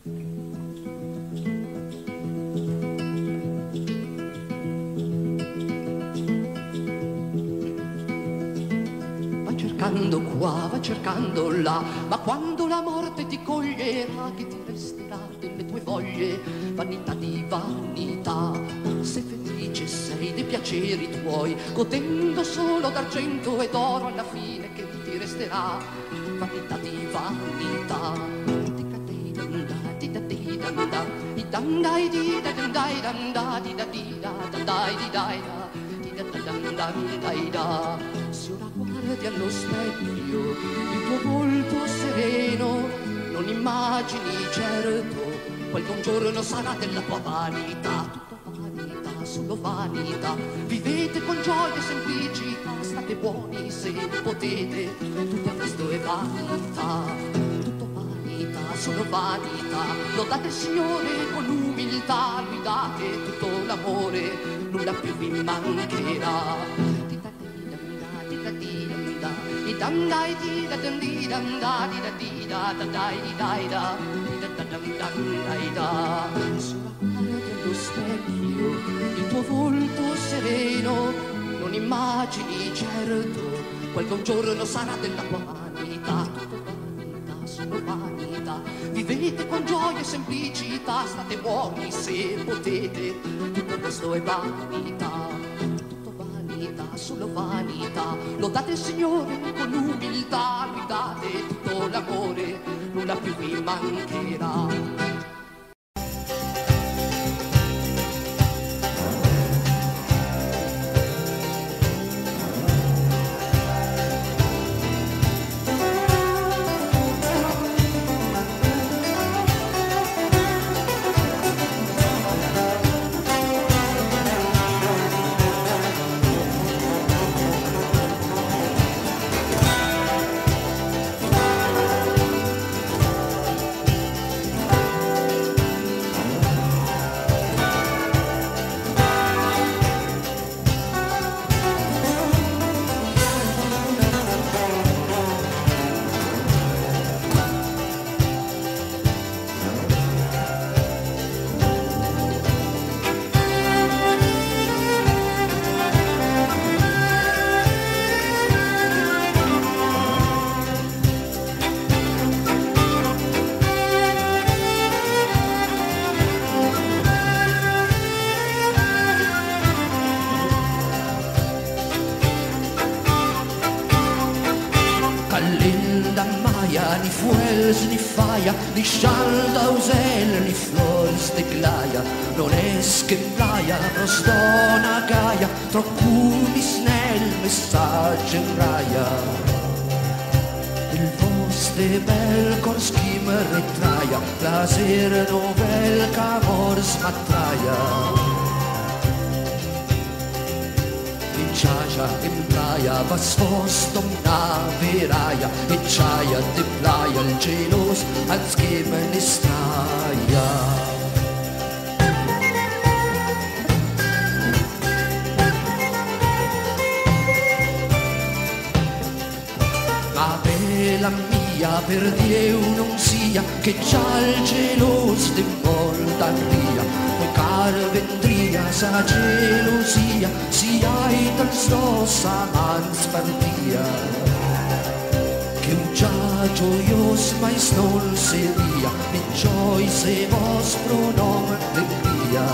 Va cercando qua, va cercando là, ma quando la morte ti coglierà, che ti resterà delle tue voglie? Vanità di vanità, se felice sei dei piaceri tuoi, godendo solo d'argento ed oro, alla fine che ti resterà? Vanità di vanità. Se ora guardi allo specchio il tuo volto sereno, non immagini certo quel che un giorno sarà della tua vanità. Tutto vanità, solo vanità. Vivete con gioia e semplicità, state buoni se potete, tutto il resto è vanità. Tutto vanità, solo vanità. Lodate il Signore con umiltà, lui date tutto l'amore, nulla più vi mancherà. Sulla guardia dello specchio il tuo volto sereno, non immagini certo quel che un giorno sarà della tua vanità. Tutto vanità, solo vanità. Vivete con gioia e semplicità, state buoni se potete, tutto il resto è vanità. Solo vanità, lodate il Signore con umiltà, lui date tutto l'amore, nulla più vi mancherà. Ni fuels, ni faia, ni Schaldausel, ni flores de glaia, non es che playa, rostona gaia, troppo snell, messaggio in raia. Il vostre bel cor schimmer retraia, la sera novel camor smatraia. Ciaia in playa, was fost naveraia, e ciaia de playa, il gelos, als gemen istraia. Ma bella mia, per Dio non sia, che già il gelos de voltan via, poi car vendria sa gelosia, si hai tal stos amants partia, che un già gioios mais non seria, e gioi se vostro nome allegria.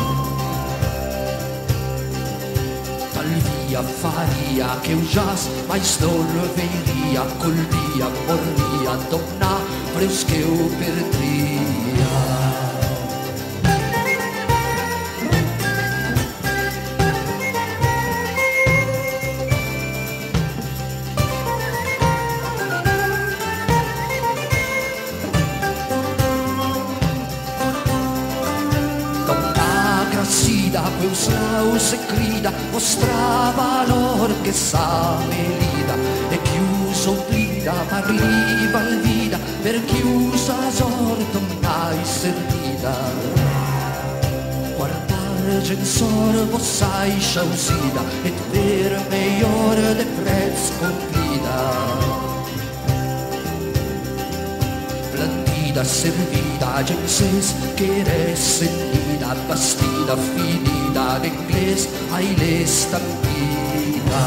Tal via faria che un jas mais non veria, col dia morria, donna frescheu per tria. Quel slaus e grida mostra valor che sa melida, e chiuso blida arriva il vida, per chiusa sorto mai servida. Guardar gensor vossai sciausida, et ver meior de prez complida. vida servida, genses, que eres sentida, bastida, finida, de inglés, hay la estampida.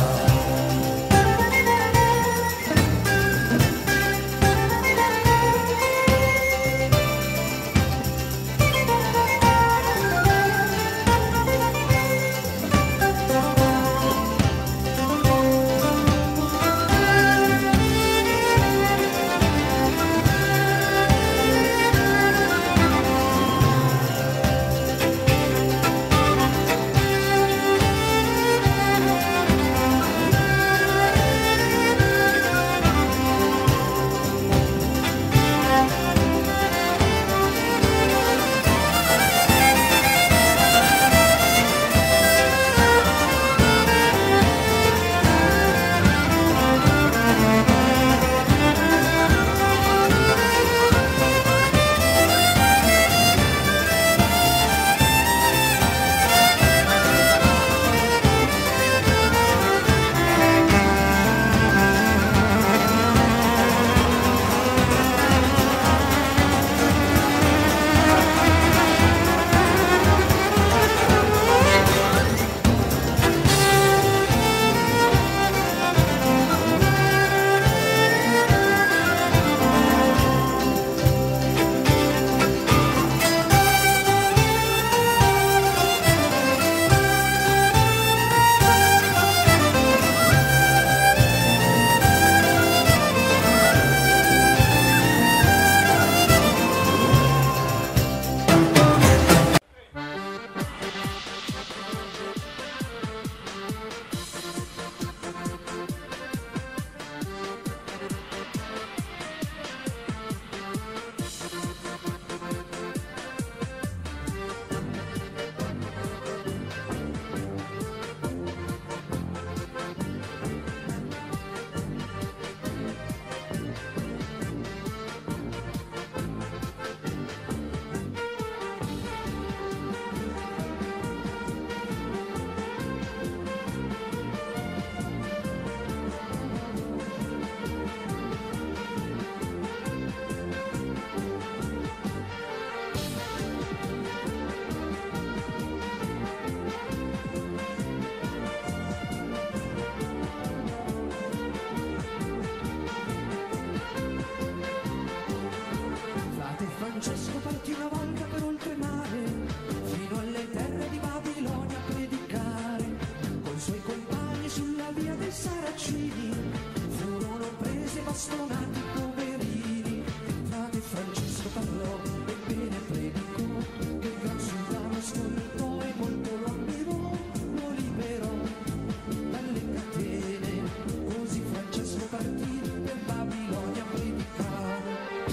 Francesco partì una volta per oltremare, fino alle terre di Babilonia a predicare. Coi suoi compagni sulla via dei Saracini furono presi e bastonati i poverini. Frate Francesco parlò e bene predicò, che il gran sultano ascoltò e molto lo ammirò, lo liberò dalle catene. Così Francesco partì per Babilonia a predicare.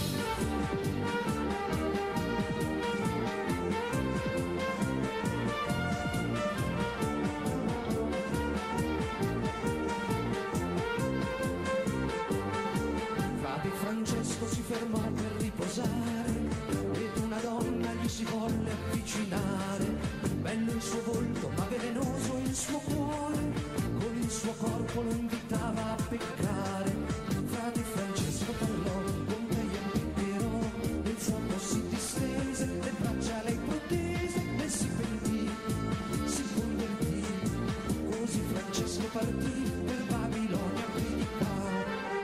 Francesco si fermò per riposare ed una donna gli si volle avvicinare. Bello il suo volto ma velenoso il suo cuore, con il suo corpo lo invitava a peccare. Frate Francesco parlò, con lei impiccherò, nel fuoco si distese, le braccia lei protese e si pentì, si convertì. Così Francesco partì per Babilonia a predicare.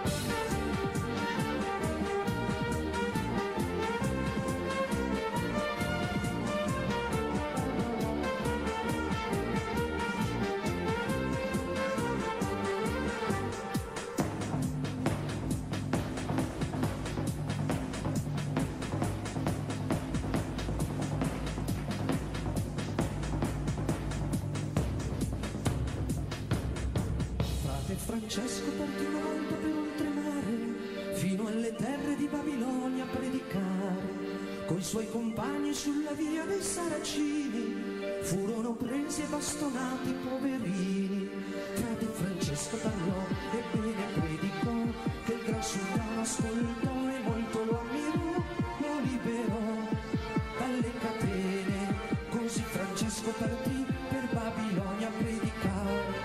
Francesco partì una volta per oltremare, fino alle terre di Babilonia a predicare. Coi suoi compagni sulla via dei Saracini furono presi e bastonati i poverini. Frate Francesco parlò e bene predicò, che il gran sultano ascoltò e molto lo ammirò, lo liberò dalle catene. Così Francesco partì per Babilonia a predicare.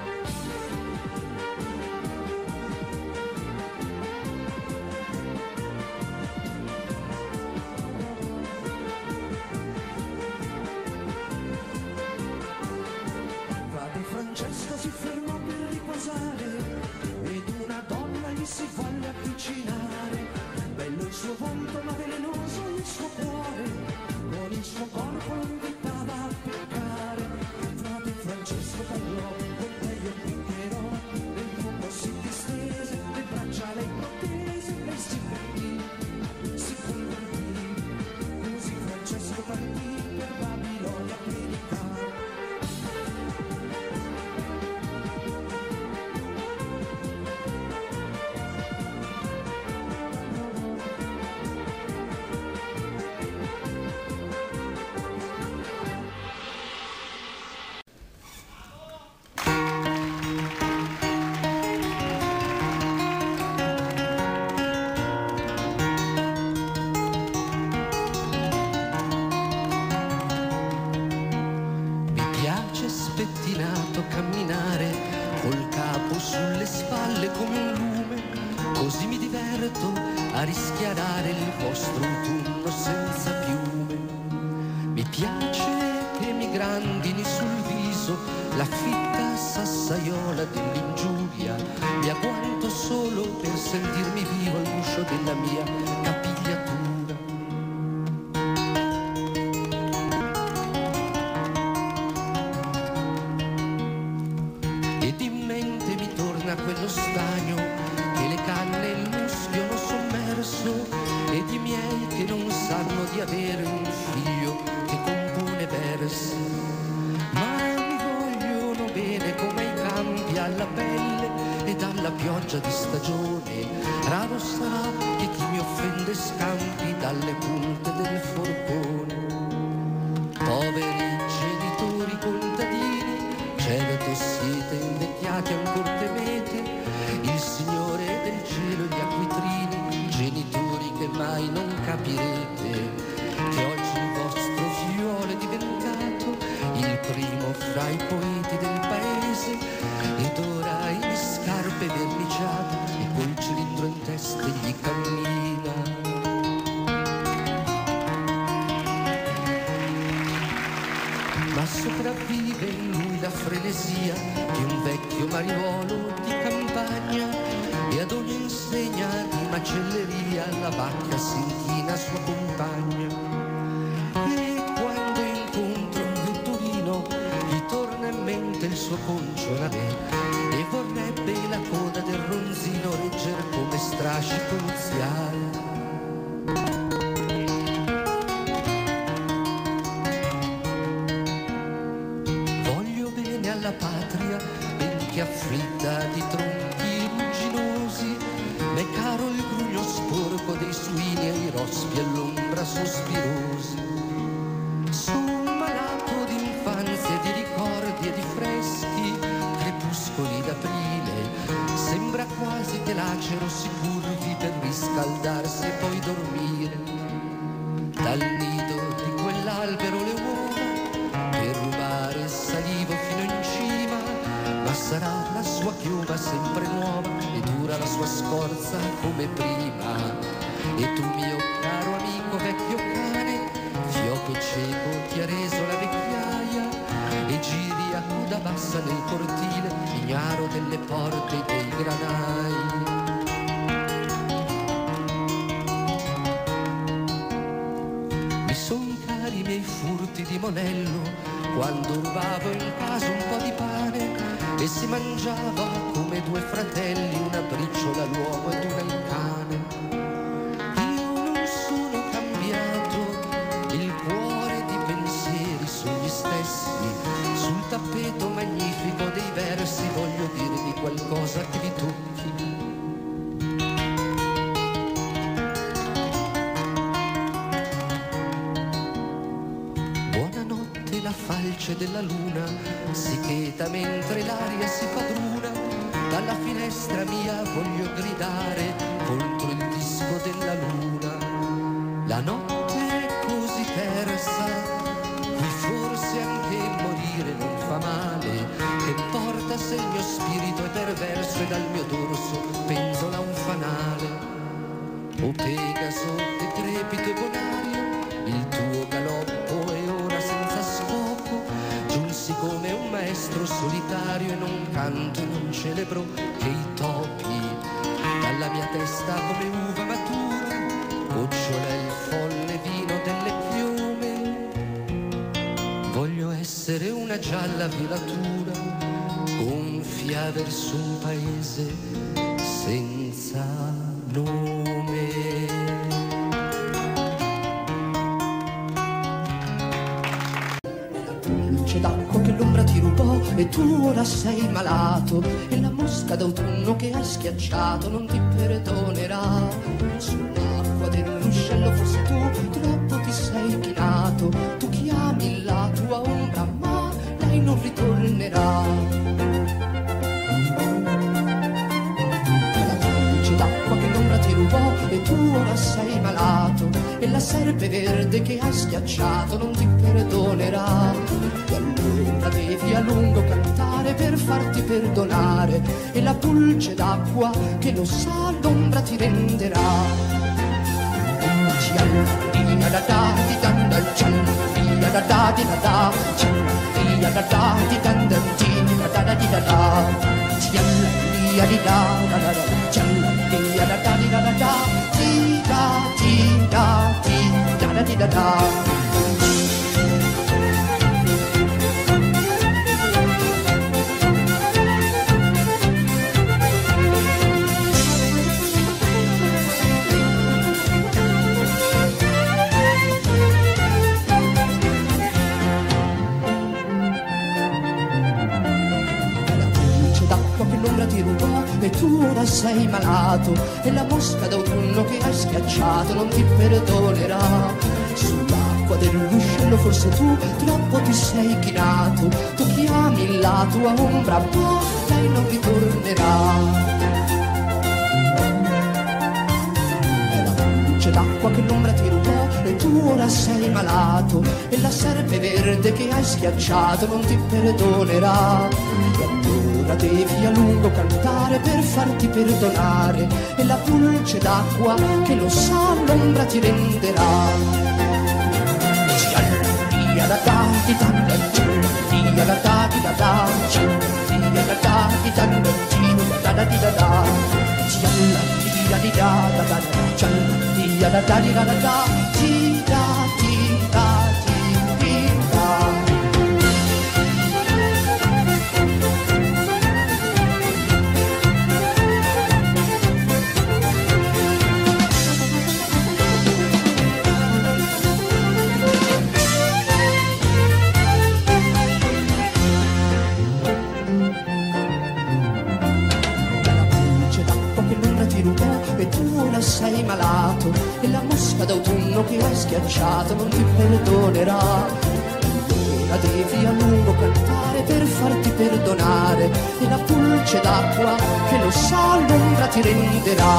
camminare col capo sulle spalle come un lume, così mi diverto a rischiarare il vostro autunno senza piume. Mi piace che mi grandini sul viso la fitta sassaiola dell'ingiuria, mi agguanto solo per sentirmi vivo al guscio della mia capigliatura. Ed in mente mi torna quello stagno che le canne e il muschio hanno sommerso, ed i miei che non sanno di avere un figlio che compone versi, ma mi vogliono bene come i campi alla pelle ed alla pioggia di stagione. Raro sarà che chi mi offende scampi dalle punte del forcone. Poveri genitori contadini, certo siete invecchiati ancor temete il Signore del cielo e gli acquitrini, genitori che mai non capirete che oggi il vostro figliuolo è diventato il primo fra i poeti del paese, ed ora in scarpe verniciate e col cilindro in testa gli cammina. Ma sopravvive in lui la frenesia di un vecchio mariuolo di campagna, e ad ogni insegna di macelleria la vacca si inchina sua compagna. E quando incontro un vetturino gli torna in mente il suo concio navè, e vorrebbe la coda del ronzino regger come strascico nuziale. La patria, benché afflitta di tronchi rugginosi, m'è caro il grugno sporco dei suini e i rospi all'ombra sospirosi. Son malato di infanzia e di ricordi e di freschi crepuscoli d'aprile, sembra quasi che l'acero si curvi per riscaldarsi e poi dormire. Dal nido di quell'albero le uova per rubare salivo fino in cima, ma sarà la sua chioma sempre nuova e dura la sua scorza come prima. E tu mio caro amico vecchio cane, fioco cieco ti ha reso la vecchiaia, e giri a coda bassa nel cortile, ignaro delle porte e dei granai. Mi son cari i miei furti di monello quando rubavo in casa un po' di pane, e si mangiava come due fratelli una briciola all'uomo ed una al cane. Io non sono cambiato, il cuore di pensieri sono gli stessi, sul tappeto magnifico dei versi voglio dirvi qualcosa che vi tocchi. La falce della luna si cheta mentre l'aria si padrona, dalla finestra mia voglio gridare contro il disco della luna. La notte è così tersa, qui forse anche morire non fa male, che porta se il mio spirito è perverso e dal mio dorso penzola un fanale. O Pegaso, decrepito e bonario, il tuo galoppo è ora senza scopo, giunsi come un maestro solitario e non canto e non celebro che i topi. Dalla mia testa come uva matura gocciola il folle vino delle piume. Voglio essere una gialla velatura gonfia verso un paese senza nome. Luce d'acqua che l'ombra ti rubò e tu ora sei malato, e la mosca d'autunno che hai schiacciato non ti perdonerà. Sull'acqua del ruscello fossi tu, troppo ti sei chinato, tu chiami la tua ombra ma lei non ritornerà. La luce d'acqua che l'ombra ti rubò e tu ora sei malato, e la serpe verde che hai schiacciato non ti perdonerà. E allora devi a lungo cantare per farti perdonare, e la pulce d'acqua che lo sa l'ombra ti renderà. Via da da di dan dan chan, via da da di da da chan, via da da di dan dan di da da di da da, via di da da da da chan, via da da di da da da di da di da di da da di da da. E tu ora sei malato, e la mosca d'autunno che hai schiacciato non ti perdonerà. Sull'acqua dell'uscello forse tu troppo ti sei chinato, tu chiami la tua ombra, ma lei non ritornerà. È la luce d'acqua che l'ombra ti rubò, e tu ora sei malato, e la serpe verde che hai schiacciato non ti perdonerà. Devi a lungo cantare per farti perdonare, e la pulce d'acqua che lo sa l'ombra ti renderà. Via da da di dan dan, via da da di da da, via da da di dan dan da da di da da, via di da da da, via da da di da da da, di da di da di da. E tu ora sei malato, e la mosca d'autunno che hai schiacciato non ti perdonerà. Allora devi a lungo cantare per farti perdonare, e la pulce d'acqua che lo sa l'ombra ti renderà.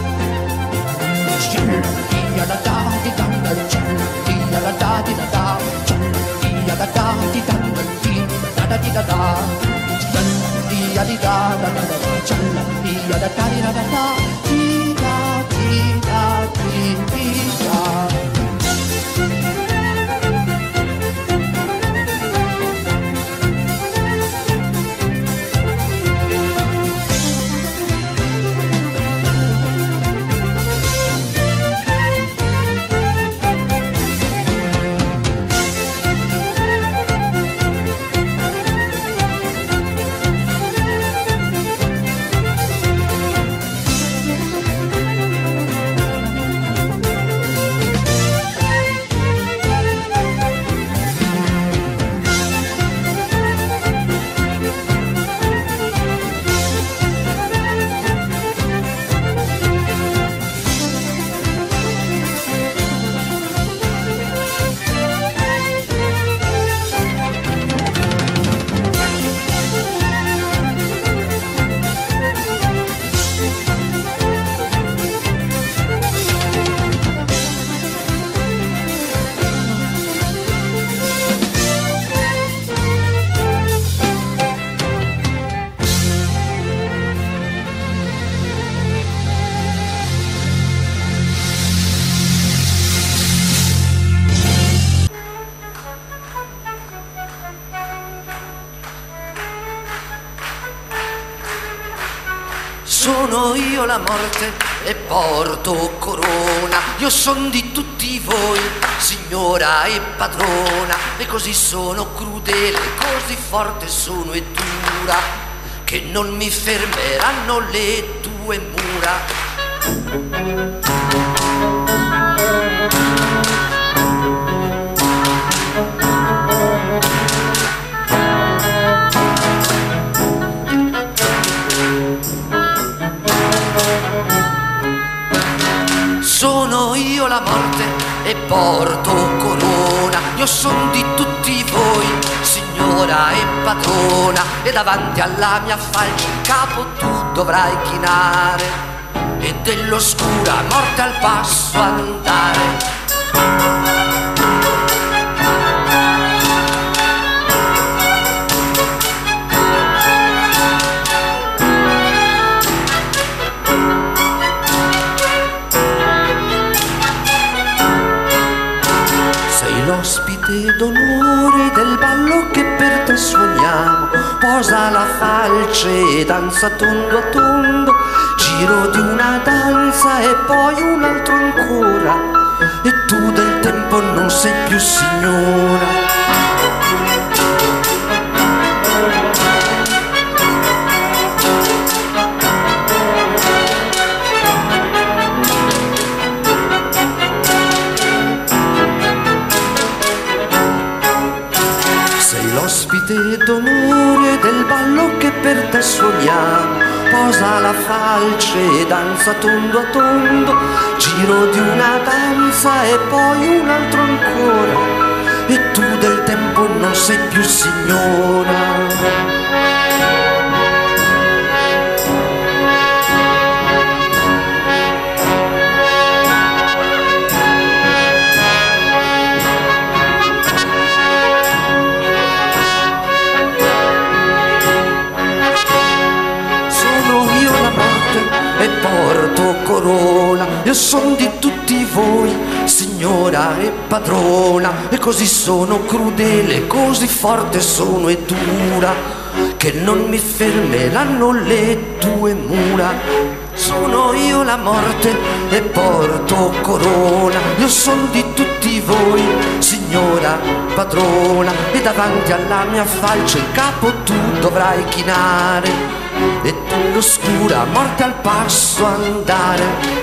Via da da di dan dan, via da da di da da, via da da di dan dan da da di da da, via di da da da da, via da da di da da da. Sono io la morte e porto corona, io son di tutti voi, signora e padrona, e così sono crudele, così forte sono e dura, che non mi fermeranno le tue mura. Sono io la morte e porto corona, io son di tutti voi, signora e padrona, e davanti alla mia falce il capo tu dovrai chinare, e dell'oscura morte al passo andare. L'ospite d'onore del ballo che per te suoniamo, posa la falce e danza tondo a tondo, giro di una danza e poi un altro ancora, e tu del tempo non sei più signora. L'ospite d'onore del ballo che per te suoniamo, posa la falce e danza tondo a tondo, giro di una danza e poi un altro ancora, e tu del tempo non sei più signora. E porto corona, io son di tutti voi, signora e padrona, e così sono crudele, così forte sono e dura, che non mi fermeranno le tue mura. Sono io la morte e porto corona, io son di tutti voi, signora, padrona, e davanti alla mia falce il capo tu dovrai chinare, e tu l'oscura morte al passo andare.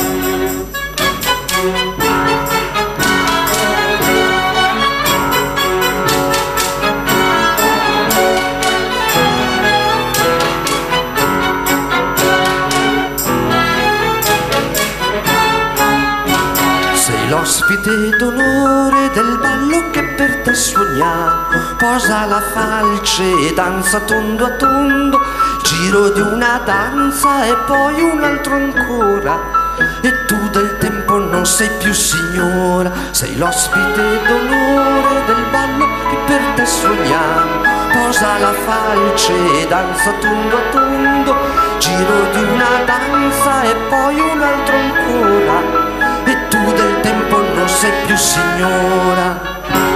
Sei l'ospite d'onore del ballo che per te suoniamo, posa la falce e danza tondo a tondo, giro di una danza e poi un altro ancora, e tu del tempo non sei più signora. Sei l'ospite d'onore del ballo che per te suoniamo, posa la falce e danza tondo a tondo, giro di una danza e poi un altro ancora, e tu del tempo non sei più signora.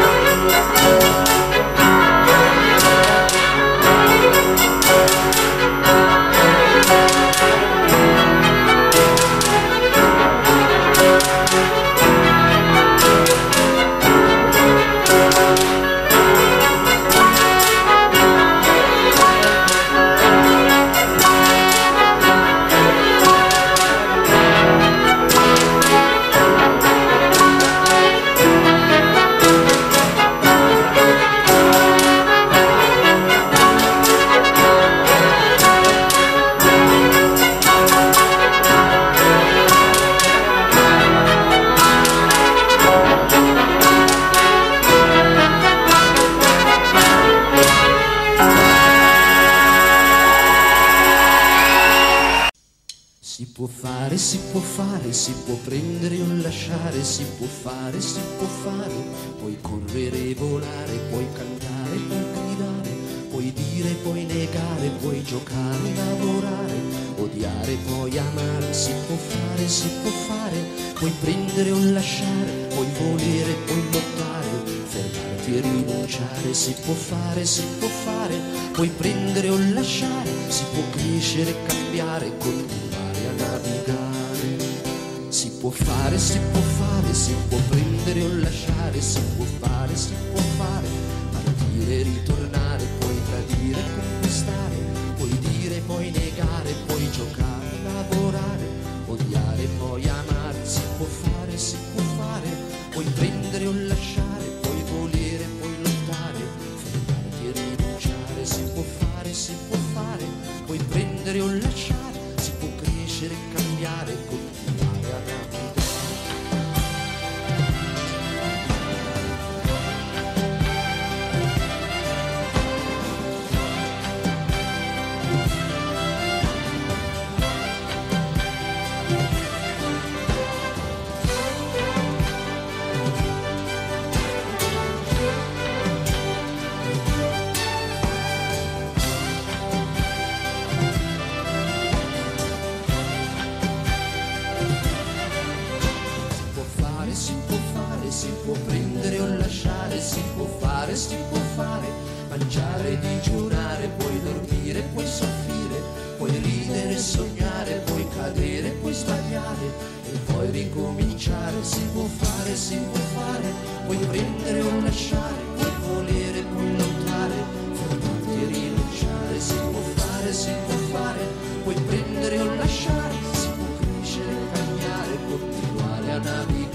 Si può prendere o lasciare, si può fare, puoi correre e volare, puoi cantare, puoi gridare, puoi dire, puoi negare, puoi giocare, lavorare, odiare, puoi amare, si può fare, puoi prendere o lasciare, puoi volere, puoi lottare, fermarti e rinunciare, si può fare, puoi prendere o lasciare, si può crescere, cambiare, continuare a navigare. Si può fare, si può prendere o lasciare, si può fare, partire, ritornare, puoi tradire, conquistare, puoi dire, puoi negare, puoi giocare, lavorare, odiare, puoi amare, si può fare, puoi prendere o lasciare, puoi volere, puoi lottare, fermarti e rinunciare, si può fare, puoi prendere o lasciare, si può crescere, cambiare, continuare a navigare. può prendere o lasciare, si può fare, mangiare, digiunare, puoi dormire, puoi soffrire, puoi ridere, sognare, puoi cadere, puoi sbagliare e poi ricominciare, si può fare, puoi prendere o lasciare, puoi volere, puoi lottare, fermarti e rinunciare, si può fare, puoi prendere o lasciare, si può crescere, cambiare, continuare a navigare.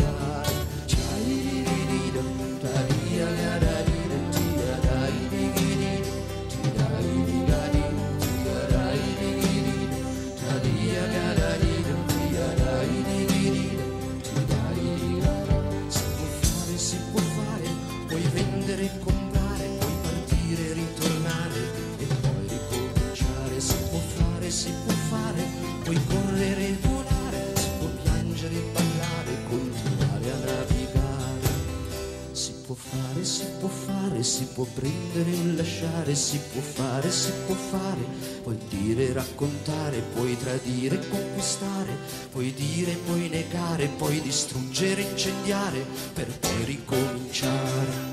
Si può prendere o lasciare, si può fare, puoi dire, raccontare, puoi tradire, conquistare, puoi dire, puoi negare, puoi distruggere, incendiare, per poi ricominciare.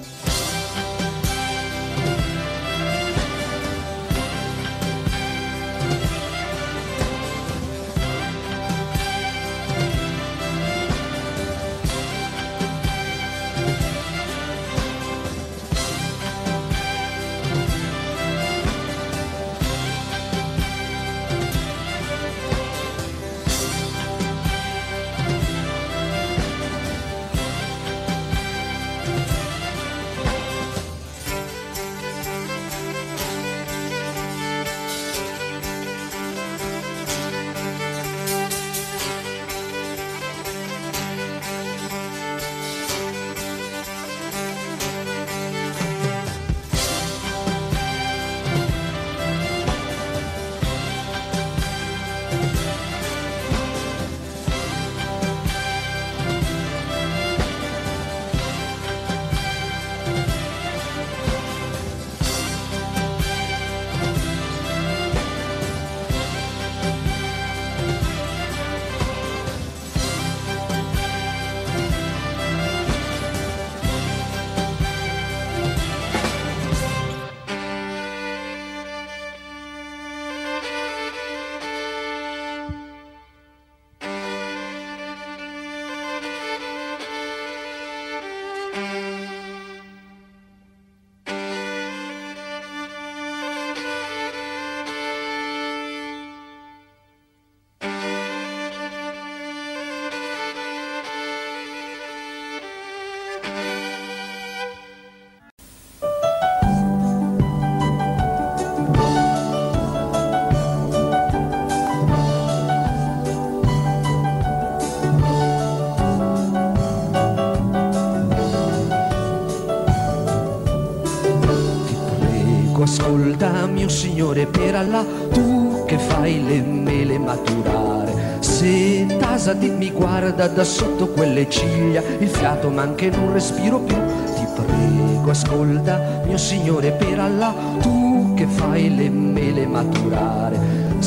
Ascolta mio Signore, per Allah, tu che fai le mele maturare, se Tasati mi guarda da sotto quelle ciglia, il fiato manca e non respiro più. Ti prego ascolta mio Signore, per Allah, tu che fai le mele maturare,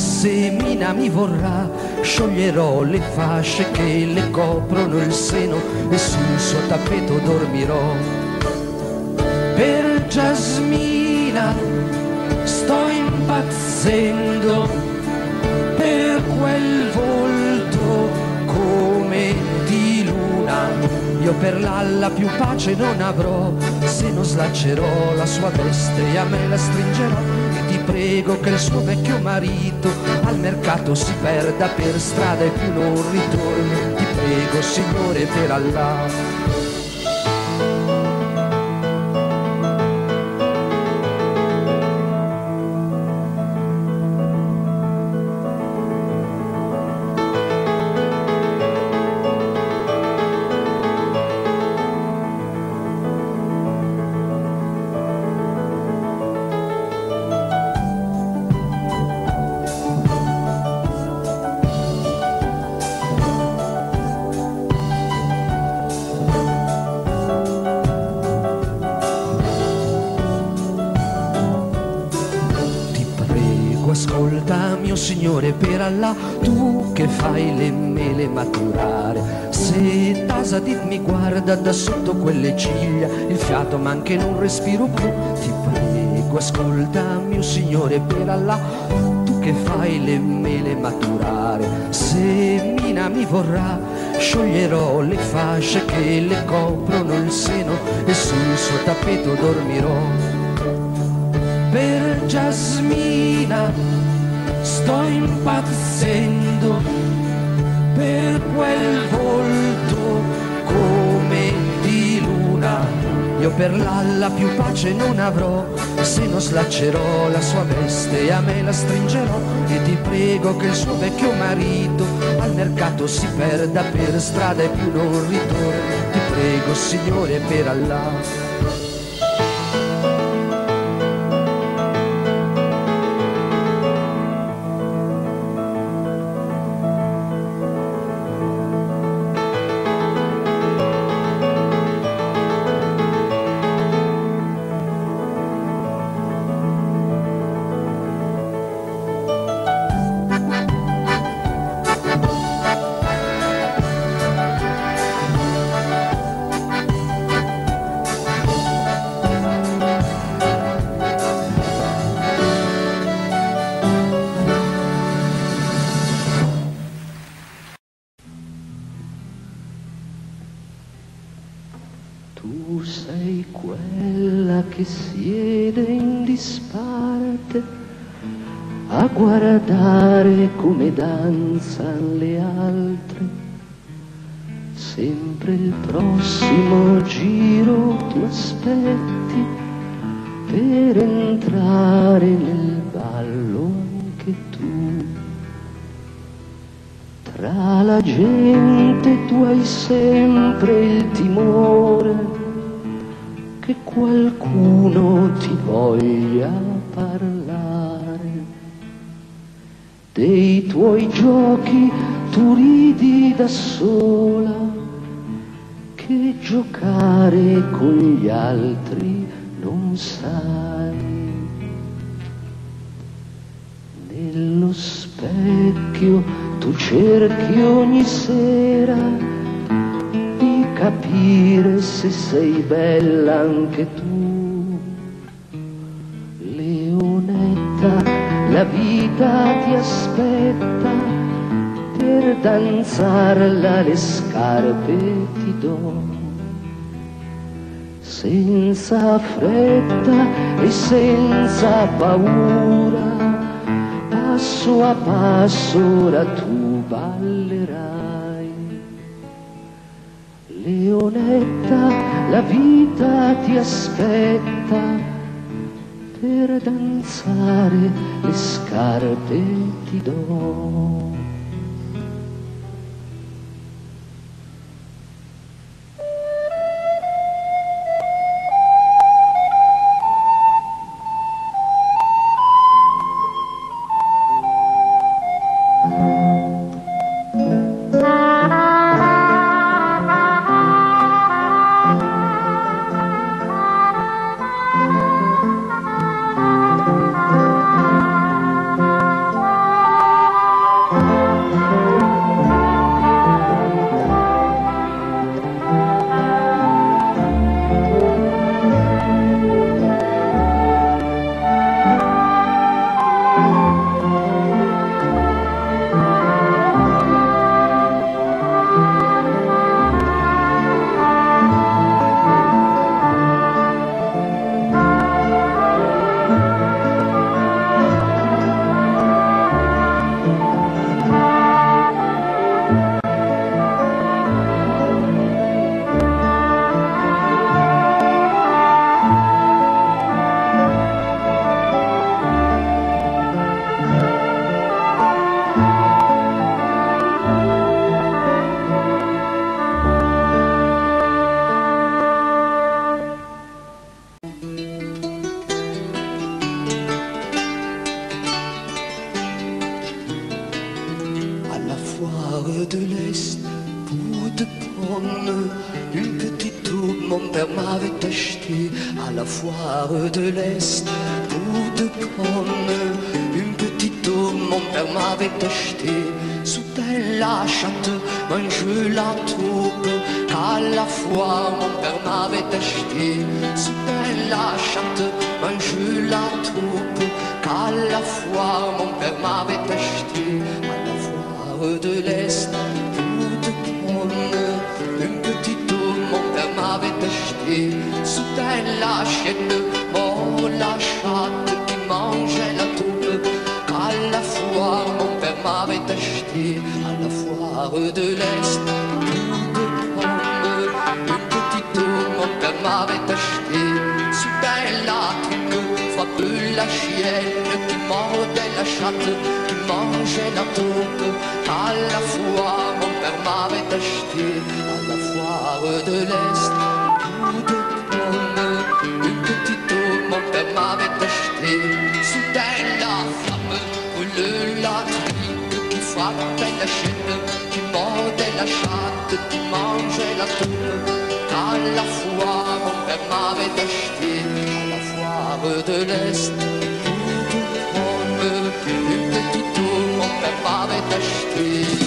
se Mina mi vorrà scioglierò le fasce che le coprono il seno e sul suo tappeto dormirò. Per Jasmina sto impazzendo, per quel volto come di luna. Io per l'Alla più pace non avrò, se non slaccerò la sua veste e a me la stringerò. E ti prego che il suo vecchio marito al mercato si perda per strada e più non ritorni. Ti prego Signore, per Allah. signore, per Allah, tu che fai le mele maturare. Se Tasadid mi guarda da sotto quelle ciglia, il fiato ma anche non respiro più. Ti prego, ascolta, mio signore, per Allah, tu che fai le mele maturare. Se Mina mi vorrà, scioglierò le fasce che le coprono il seno e sul suo tappeto dormirò. Per Jasmina sto impazzendo, per quel volto come di luna. Io per l'Alla più pace non avrò, se non slaccerò la sua veste e a me la stringerò. E ti prego che il suo vecchio marito al mercato si perda per strada e più non ritorni. Ti prego, signore, per Allah. Tu sei quella che siede in disparte a guardare come danzano le altre. Sempre il prossimo giro tu aspetti per entrare nel ballo anche tu. Tra la gente tu hai sempre il timore che qualcuno ti voglia parlare. Dei tuoi giochi tu ridi da sola, che giocare con gli altri non sai. Nello specchio tu cerchi ogni sera di capire se sei bella anche tu. Leonetta, la vita ti aspetta, per danzarla le scarpe ti do. Senza fretta e senza paura, passo a passo ora tu ballerai. Leonetta, la vita ti aspetta, per danzare le scarpe ti do. De l'Est, bout de pommes, une petite tour, mon père m'avait acheté à la foire de l'Est. Bout de pommes, une petite tour, mon mon père m'avait acheté. Sous la chatte, mange la taupe, qu'à la fois mon père m'avait acheté. Sous la chatte, mange la taupe, qu'à la fois mon père m'avait acheté. À la foire de l'Est, toute ronde, une petite taupe, mon père m'avait acheté. Sous la chienne, mort la chatte qui mangeait la taupe, qu'à la foire mon père m'avait acheté. À la foire de l'Est, toute ronde, une petite taupe, mon père m'avait acheté. Sous la trique, frappe la chienne qui mordait la chatte, qui mangeait la taupe, à la foire mon père m'avait acheté. À la foire de l'Est, toute ronde, une petite taupe, mon père m'avait acheté. Sous la flamme brûle la trique qui frappait la chienne, qui mordait la chatte, qui mangeait la taupe, à la foire mon père m'avait acheté. À la foire de l'Est, toute ronde, une petite taupe, mon père m'avait acheté.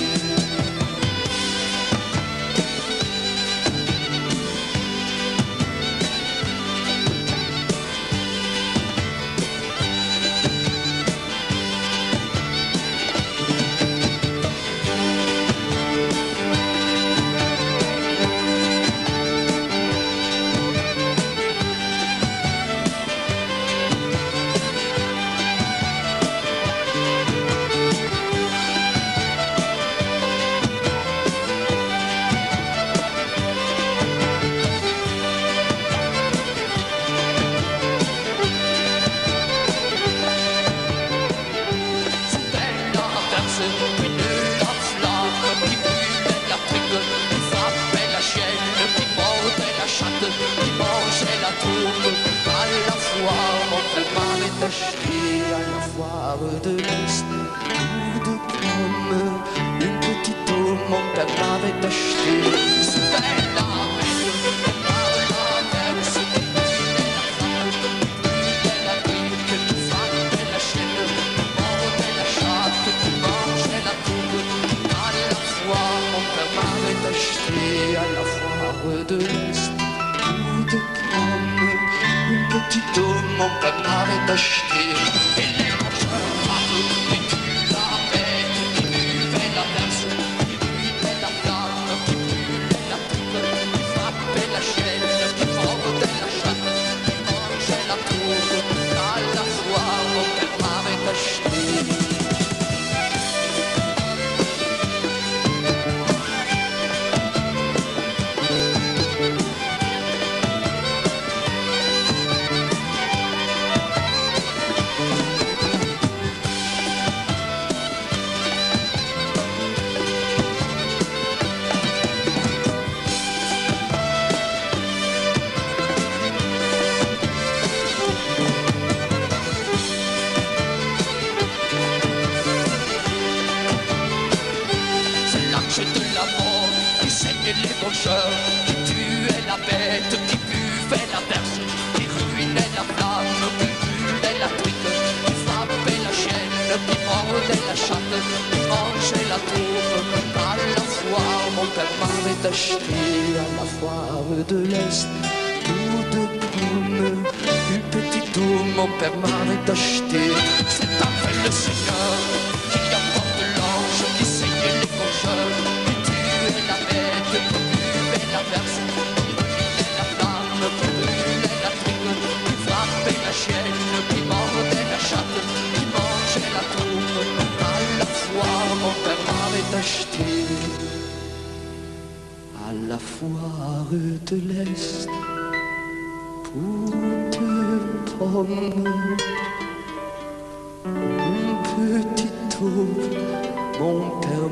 Mon père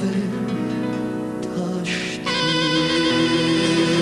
m'avait acheté.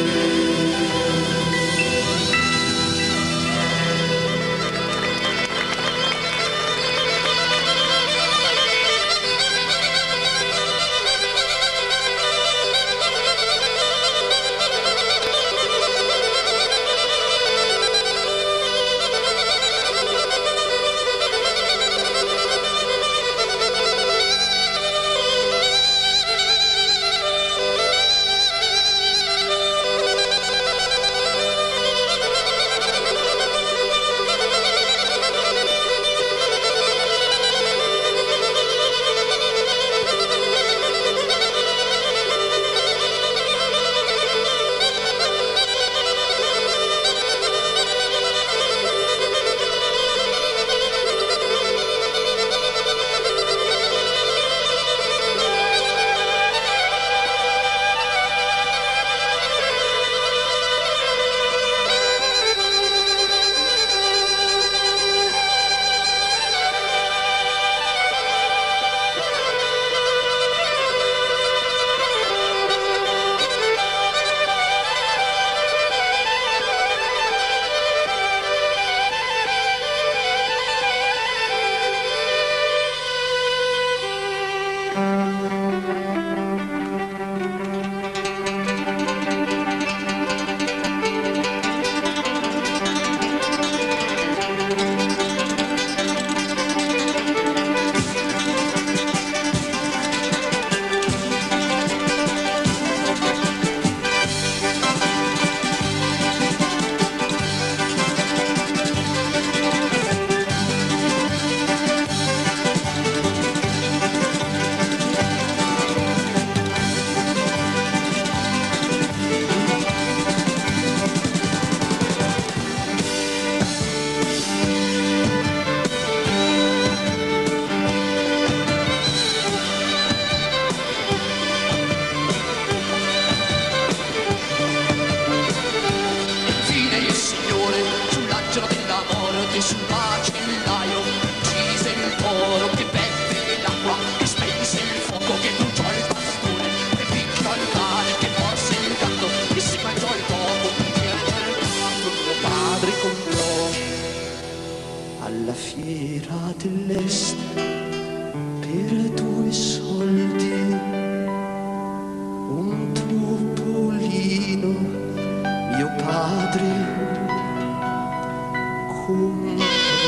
padre comprò alla fiera dell'est per 2 soldi un topolino. Mio padre comprò.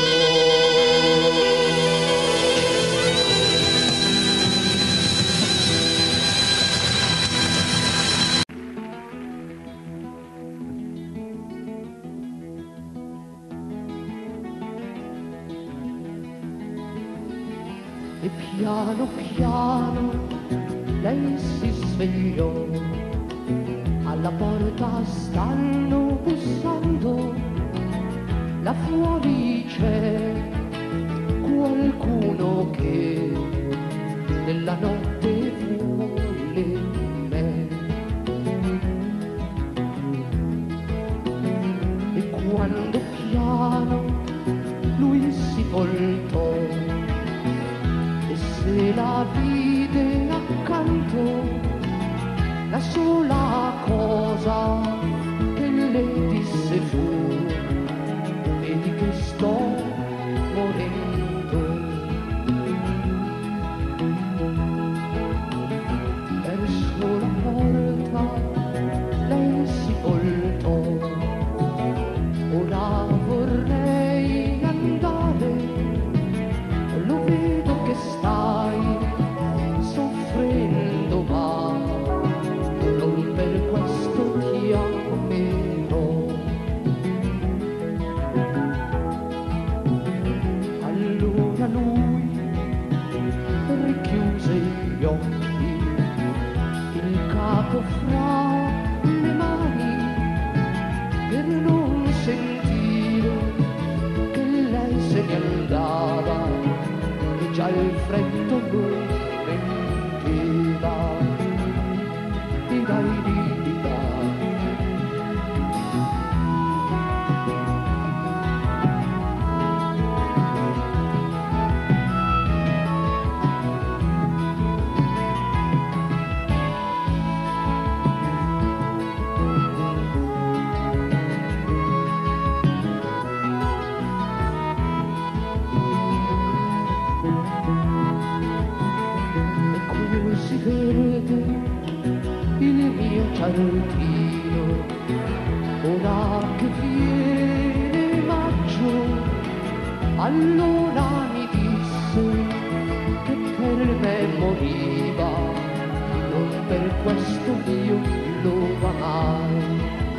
E piano piano lei si svegliò, alla porta stanno bussando, là fuori c'è qualcuno che nella notte vuole me. E quando piano lui si voltò e se la vide accanto, la sola cosa che le disse fu: vedi che sto morendo. Verso la porta lei si voltò, ora vorrei andare, lo vedo che stai soffrendo, ma non per questo ti amerò. Allora lui richiuse gli occhi, il capo fra le mani, per non sentire che lei se ne andava, e già il freddo lo rendeva. Di dai di da. E così verde il mio giardino, ora che viene maggio, allora mi disse che per me moriva, non per questo io lo amai.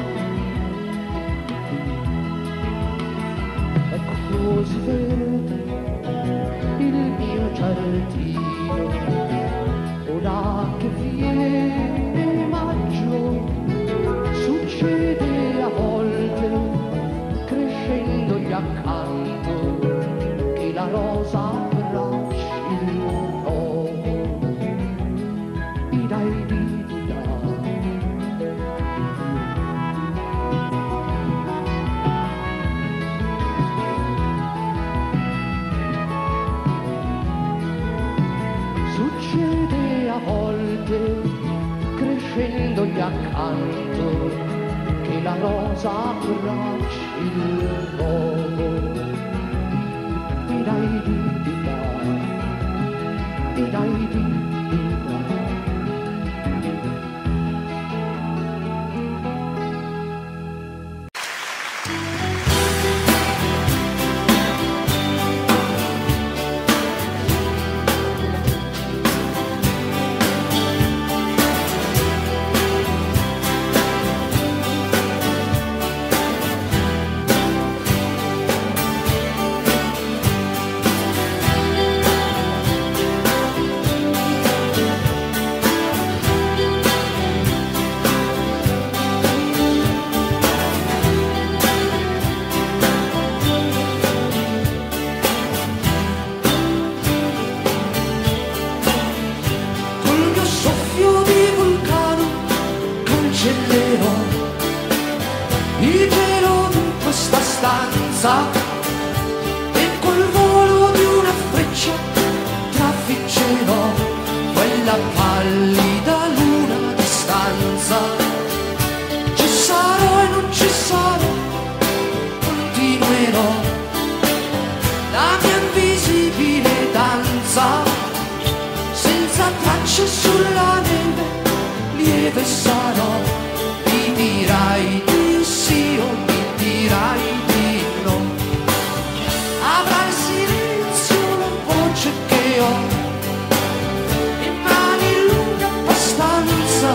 È così verde il mio giardino, ora che viene maggio, succede a volte, crescendogli accanto, che la rosa abbracci l'uomo. I dai di da. Succede a volte, crescendogli accanto, che la rosa abbracci l'uomo. I dai di da, i dai di da. Il gelo di questa stanza e col volo di una freccia trafiggerò quella pallida luna a distanza. Ci sarò e non ci sarò, sulla neve, lieve sarò. Mi dirai di sì o mi dirai di no. Avrai silenzio la voce che ho, e mani lunghe abbastanza.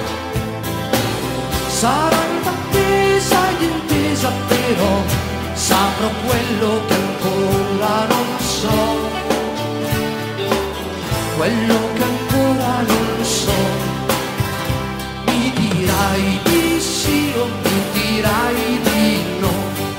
Sarò in attesa ed intesa, però saprò quello che ancora non so. Quello che ancora non so. Mi dirai di sì o mi dirai di no.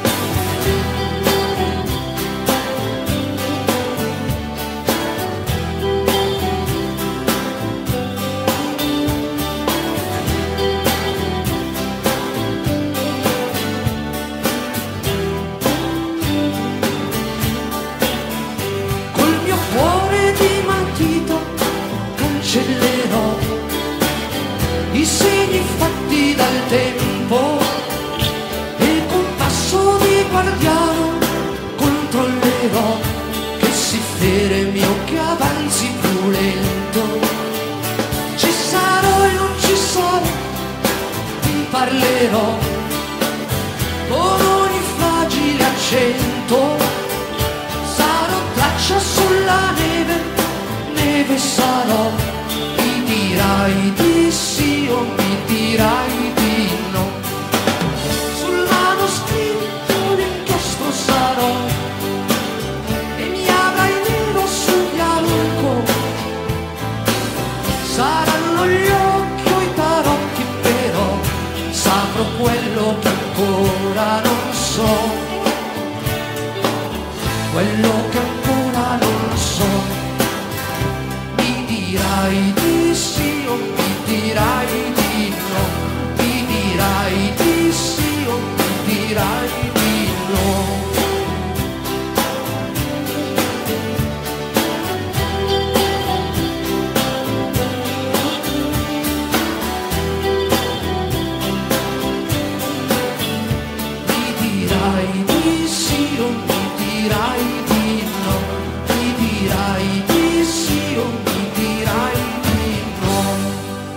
Col mio cuore di matita cancellerò i segni fatti dal tempo, e con passo di guardiano controllerò che si fermi o che avanzi più lento. Ci sarò e non ci sarò, ti parlerò con ogni fragile accento. Sarò traccia sulla neve, neve sarò. Mi dirai di sì o mi dirai di no. Sul manoscritto l'inchiostro sarò, e mi avrai nero sul bianco. Saranno gli occhi o i tarocchi, però saprò quello che ancora non so. Quello che ancora non so. Mi dirai di sì o mi dirai di no. Mi dirai di sì o mi dirai di no. Mi dirai di sì o mi dirai di no. Mi dirai di sì o mi dirai di no.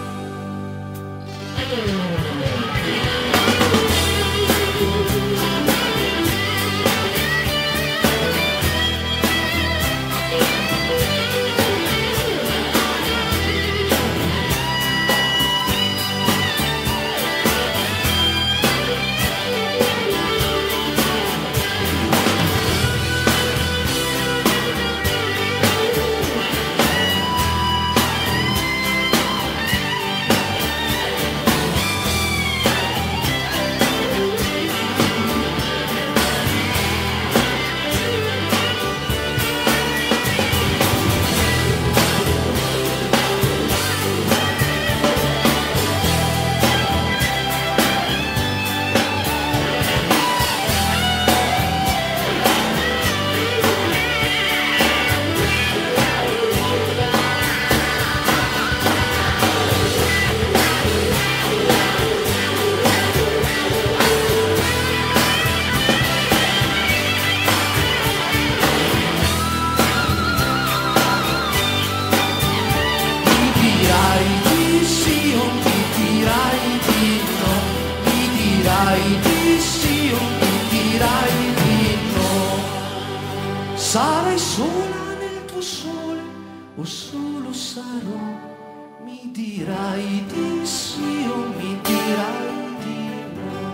Sarai sola nel tuo sole o solo sarò? Mi dirai di sì o mi dirai di no.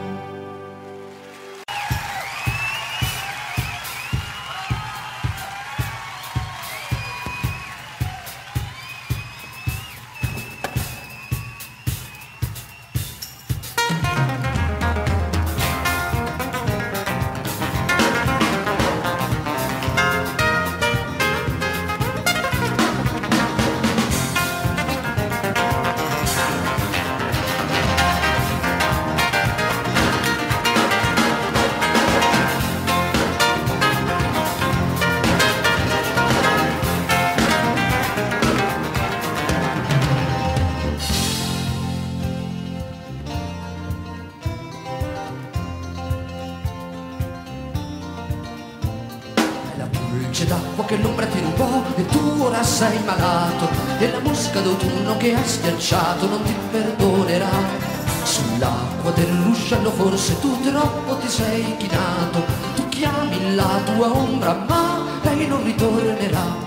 pulce d'acqua che l'ombra ti rubò e tu ora sei malato, e la mosca d'autunno che hai schiacciato non ti perdonerà. Sull'acqua dell'uscello forse tu troppo ti sei chinato, tu chiami la tua ombra ma lei non ritornerà.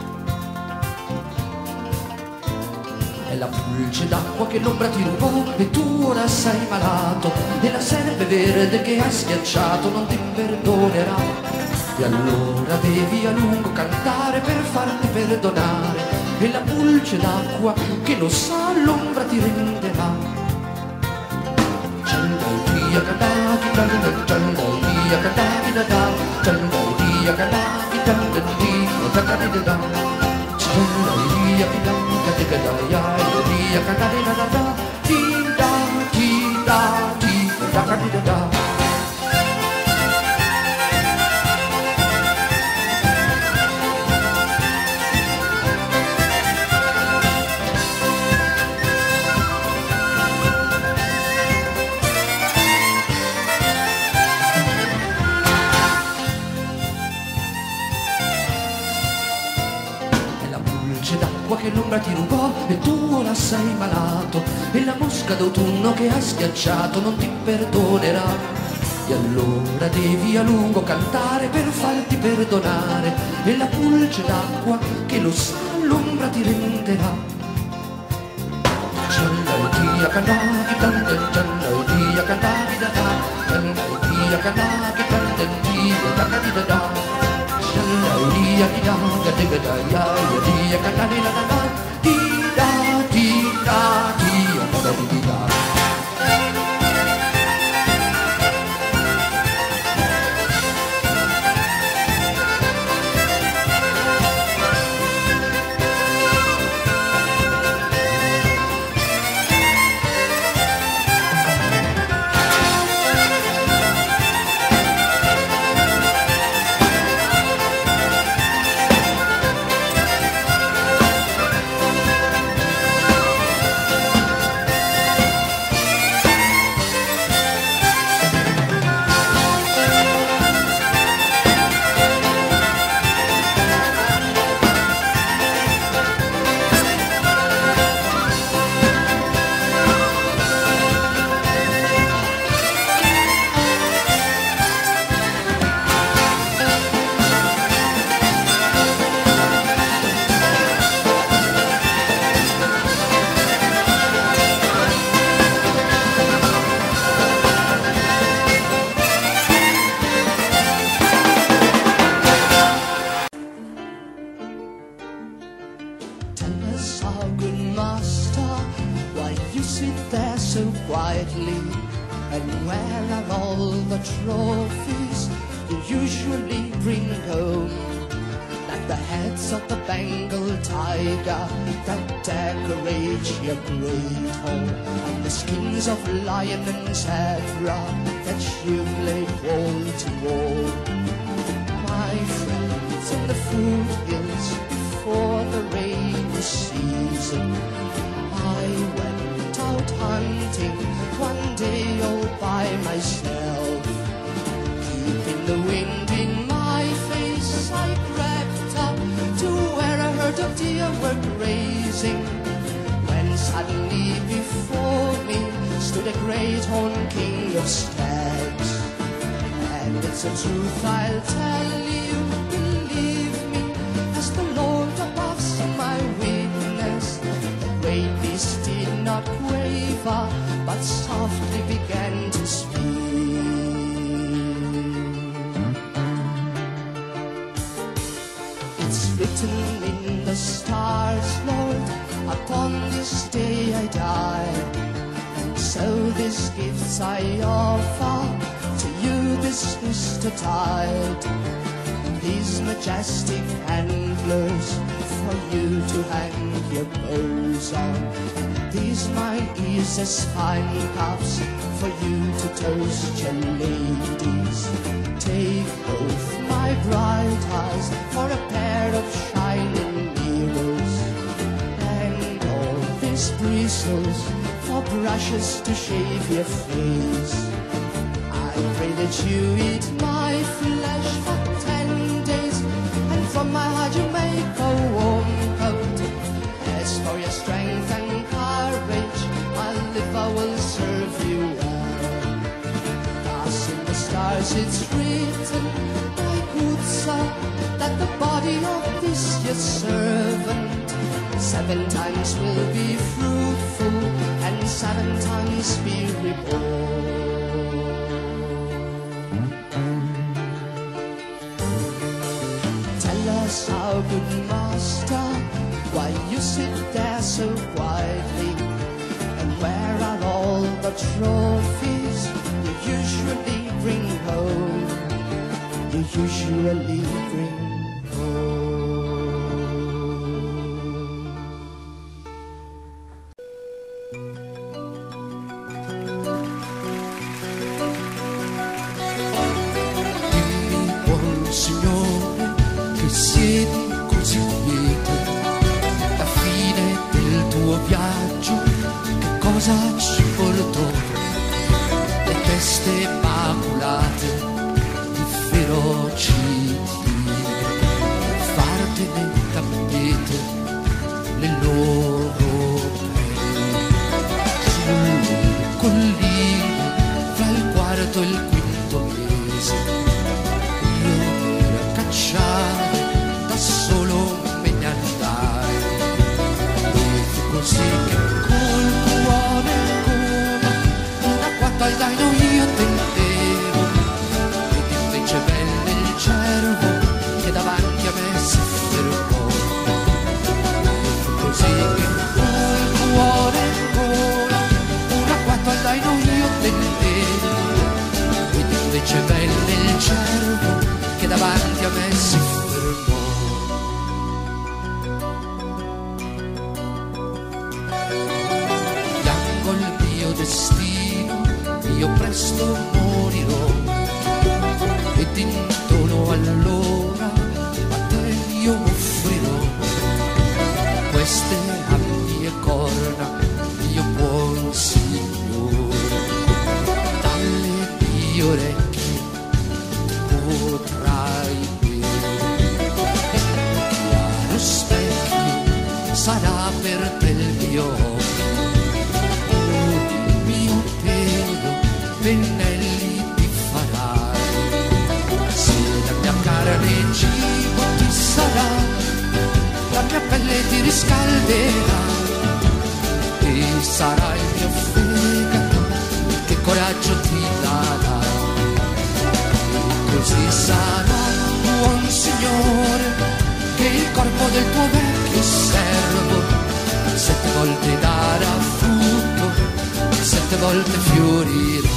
È la pulce d'acqua che l'ombra ti rubò e tu ora sei malato, e la serpe verde che hai schiacciato non ti perdonerà. E allora devi a lungo cantare per farti perdonare, e la pulce d'acqua che lo sa l'ombra ti renderà. Dia kadaki dan chanda dia kadaki da da chanda dia kadaki dan dia kadaki da da chanda dia kadaki da da ya dia kadaki da da ti da kadaki da da. Che l'ombra ti rubò e tu ora sei malato, e la mosca d'autunno che hai schiacciato non ti perdonerà. E allora devi a lungo cantare per farti perdonare, e la pulce d'acqua che lo sa l'ombra ti renderà. Dia kadaki dan dia kadaki da da dia kadaki dan dia kadaki da da. Dia dia dia da ya dia kadaki da da dia kadaki da. And where are all the trophies you usually bring home? Like the heads of the Bengal tiger that decorate your great home, and the skins of lion and zebra that you've laid wall to wall. My friends in the foothills before the rainy season, I went out hunting one day all by myself. Keeping the wind in my face, I crept up to where a herd of deer were grazing, when suddenly before me stood a great horned king of stags. And it's a truth I'll tell you, believe me, as the Lord above's my witness, the great beast did not quaver, but softly began to speak. It's written in the stars, Lord, upon this day I die, and so these gifts I offer to you this Easter tide. These majestic antlers for you to hang your bows on, these my ears as fine cups for you to toast your ladies. Take both my bright eyes for a pair of shining mirrors, and all these bristles for brushes to shave your face. I pray that you eat my flesh for 10 days, and stars it's written, my good son, that the body of this your servant 7 times will be fruitful and 7 times be reborn. Tell us, our good master, why you sit there so quietly, and where are all the trophies you usually bring home? You usually bring ci portò le teste maculate di ferociti, fartene tappeto le loro pelle sulle colline fra il quarto e il quinto mese. Io per cacciare da solo me ne andai e fu così che al daino io tentevo, ed invece venne il cervo che davanti a me si fermò. E fu così che col cuore ancora un agguato al daino io tentevo, ed invece venne il cervo che davanti a me si fermò. Piango il mio destino, io presto morirò, ed in dono allora a te io offrirò queste mie corna, mio buon Signore. Dalle mie orecchie potrai vedere, lo specchio sarà per te il mio occhio, il mio pelo pennelli ti farai, se la mia carne cibo ti sarà, la mia pelle ti riscalderà, e sarà il mio fegato che coraggio ti darà. E così sarà, buon Signore, che il corpo del tuo vecchio servo 7 volte darà frutto, 7 volte fiorirà.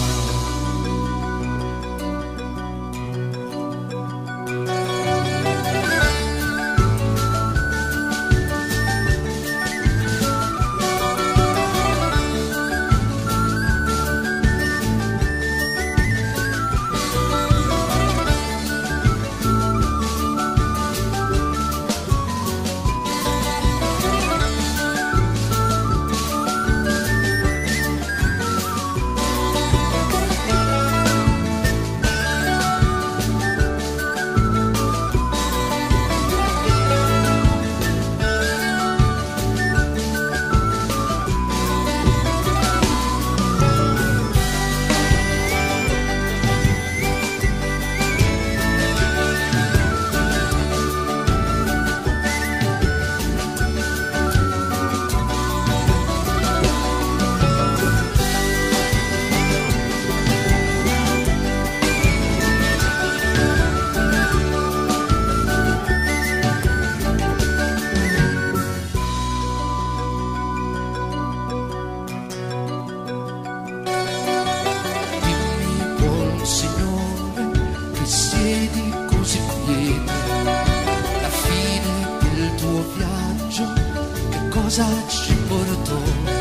Cosa ci portò?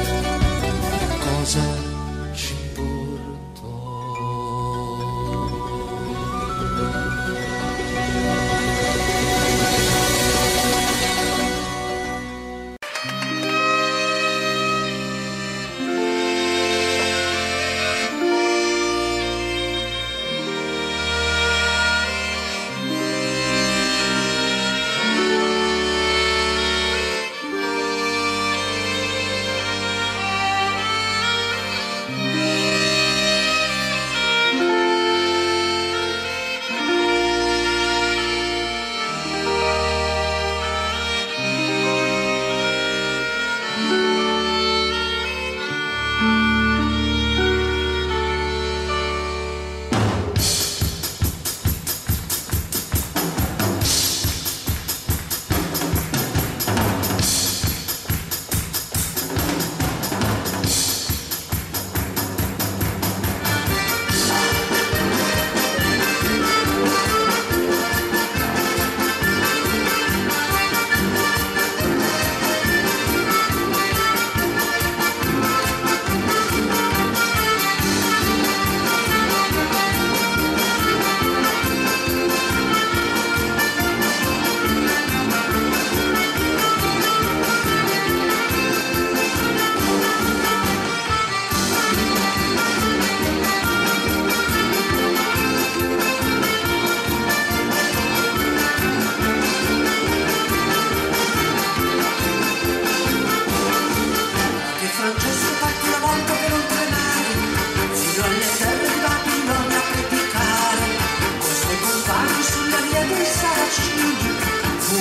Cosa ci portò?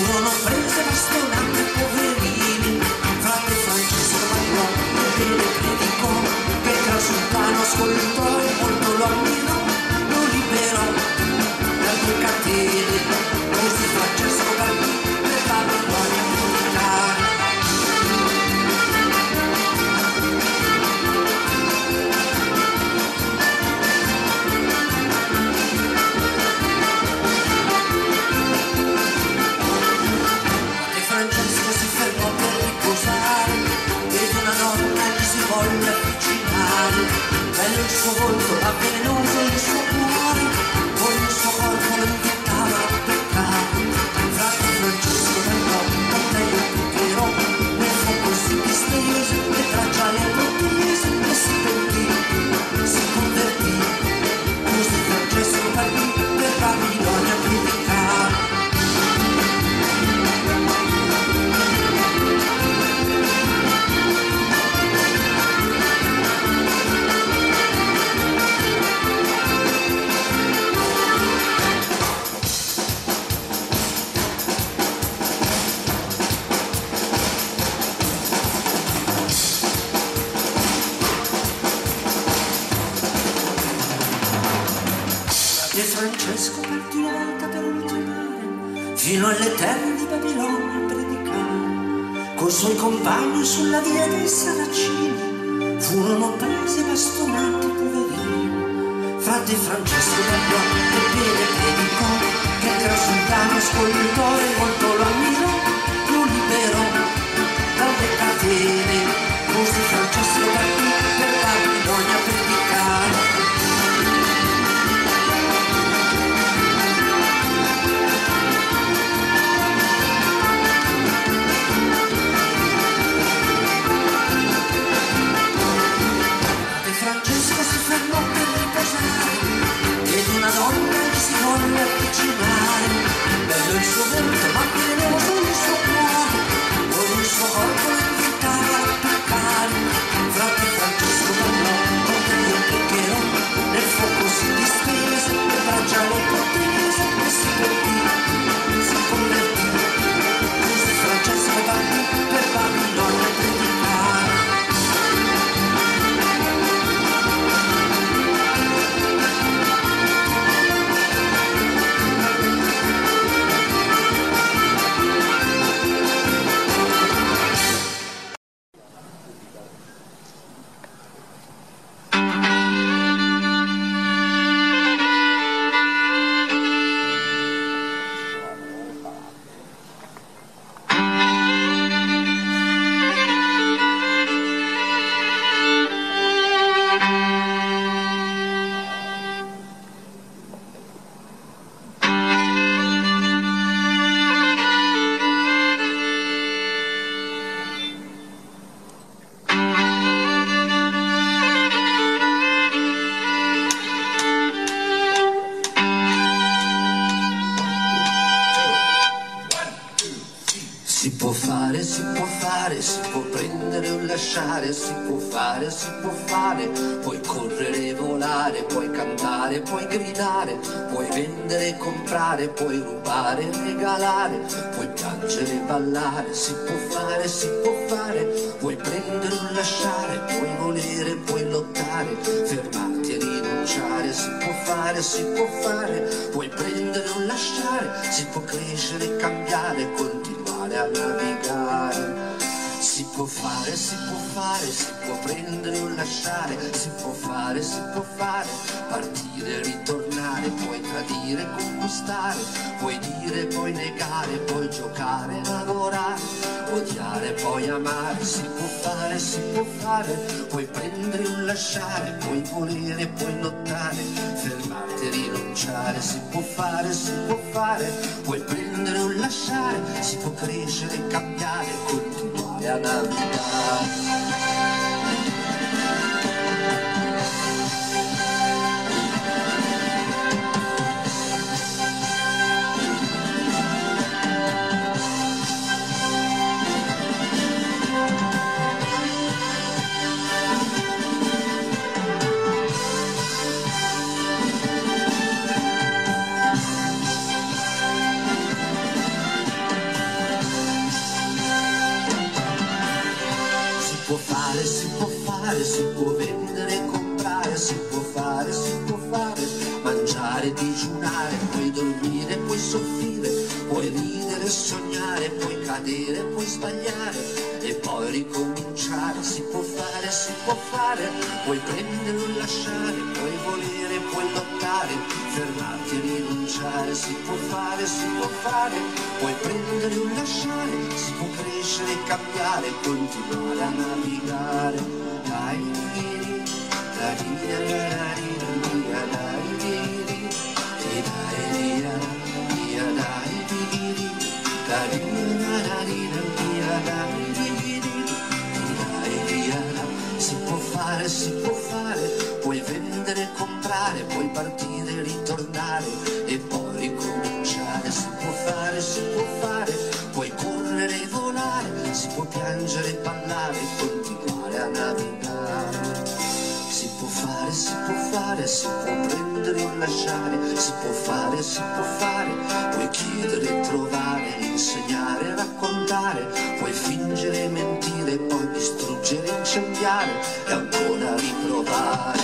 furono prese bastonate poverini. Frate Francesco bailò e le predicò, Petra Sultano ascoltò e molto lo ammirò, lo liberò dalle catene, così Francesco partì per Babilonia a predicare. Francesco si fermò per riposare ed una donna gli si volle avvicinare. Bello il suo volto, avvelenato il suo cuore, con il suo corpo lo invitava a peccare. Frate Francesco bailò, con lei lo pregherò, nel fuoco si distese, le braccia le protese e si pentì, si convertì. Così Francesco partì per Babilonia a predicare. E Francesco partì una volta per oltremare, fino alle terre di Babilonia a predicare. Coi suoi compagni sulla via dei Saracini furono presi e bastonati poverini. Frate Francesco bailò e bene predicò, che il gran sultano ascoltò e molto lo ammirò, lo liberò dalle catene. Così Francesco partì per Babilonia a predicare. Francesco si fermò per riposare ed una donna gli si volle avvicinare. Bello il suo volto, ma velenoso il suo cuore, con il suo corpo lo invitava a peccare. Frate Francesco bailò, con lei lo pregherò, nel fuoco si distese, le braccia le protese e si pentì, si convertì. Così Francesco partì per Babilonia a predicare. Si può prendere o lasciare, si può fare, puoi correre e volare, puoi cantare, puoi gridare, puoi vendere e comprare, puoi rubare e regalare, puoi piangere e ballare, si può fare, puoi prendere o lasciare, puoi volere, puoi lottare, fermarti e rinunciare, si può fare, puoi prendere o lasciare, si può crescere e cambiare, continuare a navigare. Si può fare, si può prendere o lasciare, si può fare, partire e ritornare, puoi tradire e conquistare, puoi dire, puoi negare, puoi giocare, lavorare, odiare, puoi amare, si può fare, puoi prendere o lasciare, puoi volere, puoi lottare, fermarti e rinunciare, si può fare, puoi prendere o lasciare, si può crescere e cambiare, continuare a navigare. puoi dormire, puoi soffrire, puoi ridere e sognare, puoi cadere, puoi sbagliare e poi ricominciare. Si può fare, puoi prendere o lasciare, puoi volere, puoi lottare, fermarti e rinunciare. Si può fare, puoi prendere o lasciare, si può crescere e cambiare, continuare a navigare. Si può fare, puoi vendere e comprare, puoi partire e ritornare e poi ricominciare. Si può fare, puoi correre e volare, si può piangere e ballare e continuare a navigare. Si può fare, si può prendere o lasciare, si può fare, puoi chiedere e trovare, insegnare e raccontare, puoi fingere e mentire, poi distruggere e incendiare e ancora riprovare.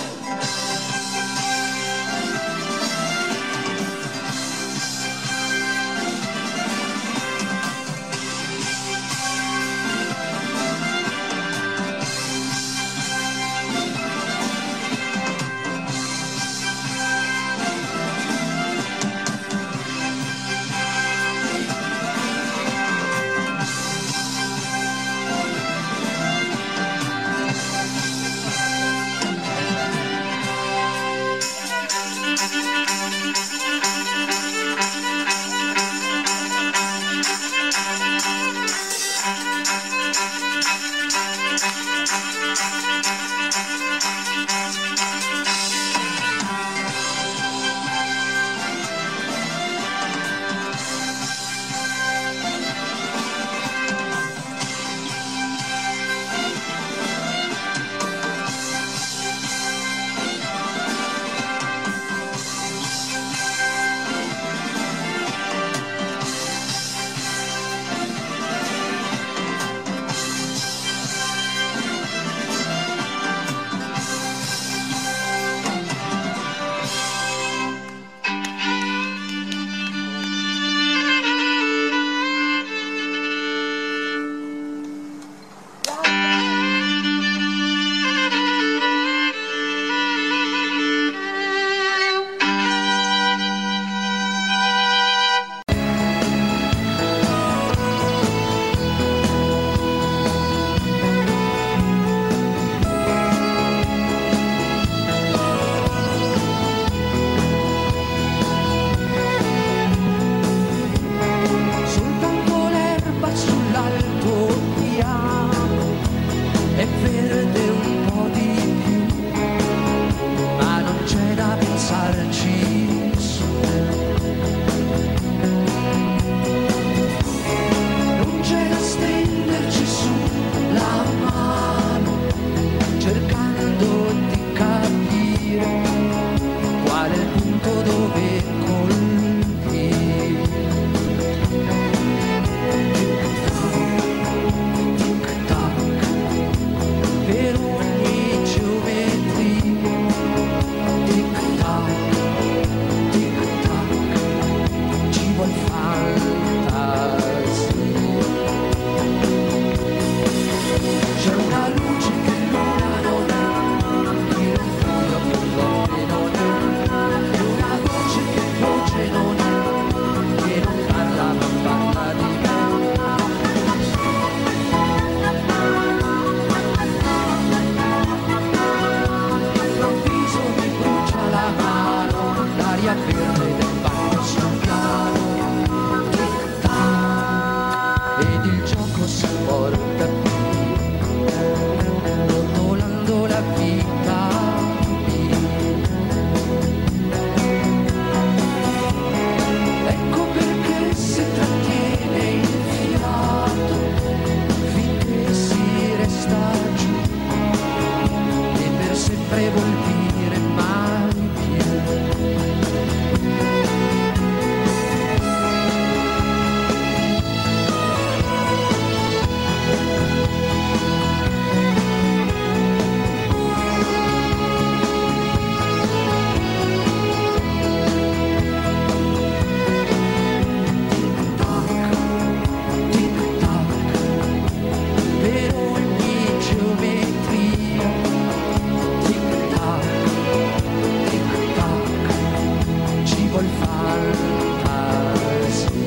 al fantasy.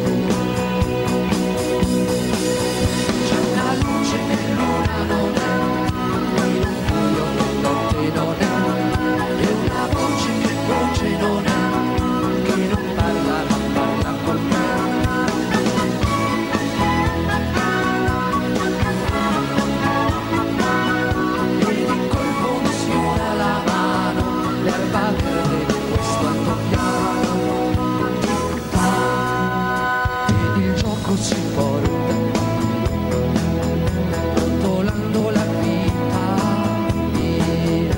C'è una luce che luna non è, un buio che notte non è, e una voce che voce non è, che non parla ma parla con me. E di colpo mi sfiora la mano, l'erba verde di questo altopiano, ed il gioco si porta rotolando la vita mia.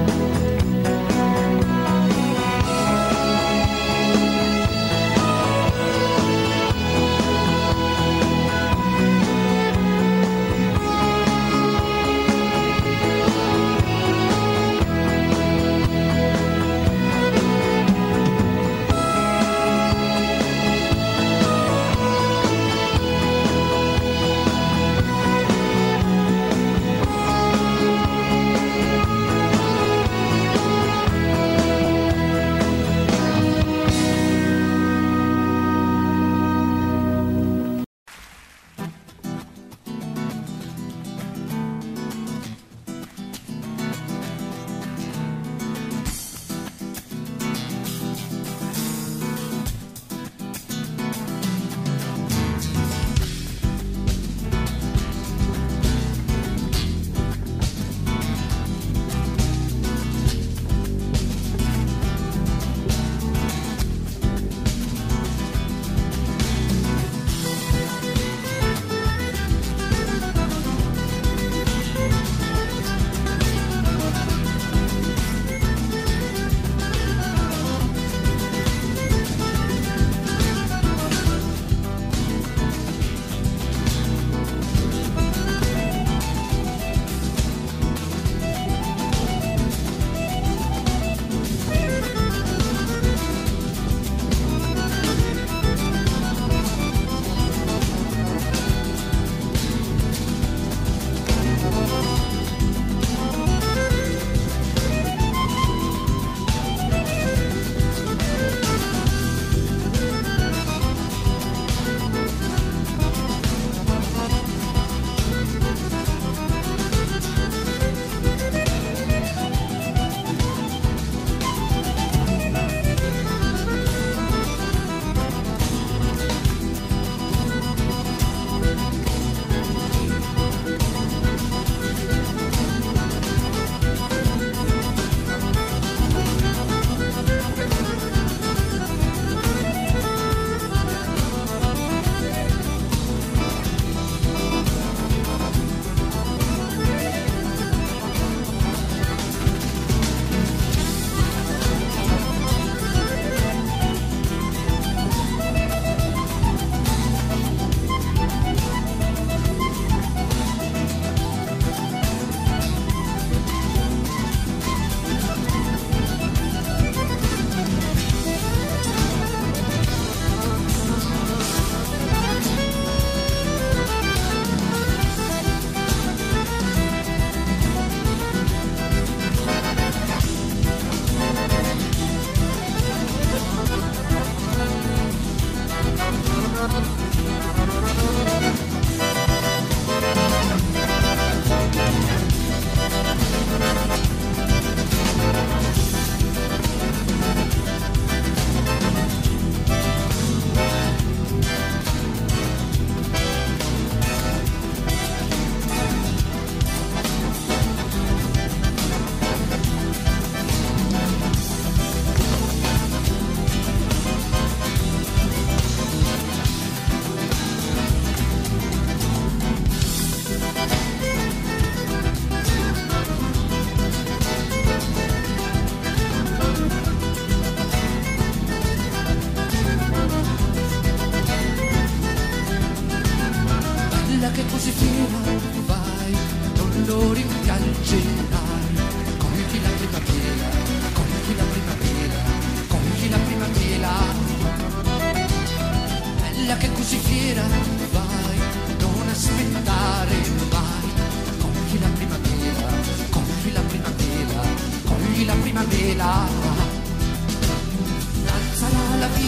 bella che così fiera, vai, non aspettare mai. Cogli la primavera, cogli la primavera, cogli la primavera. Alzala la vita.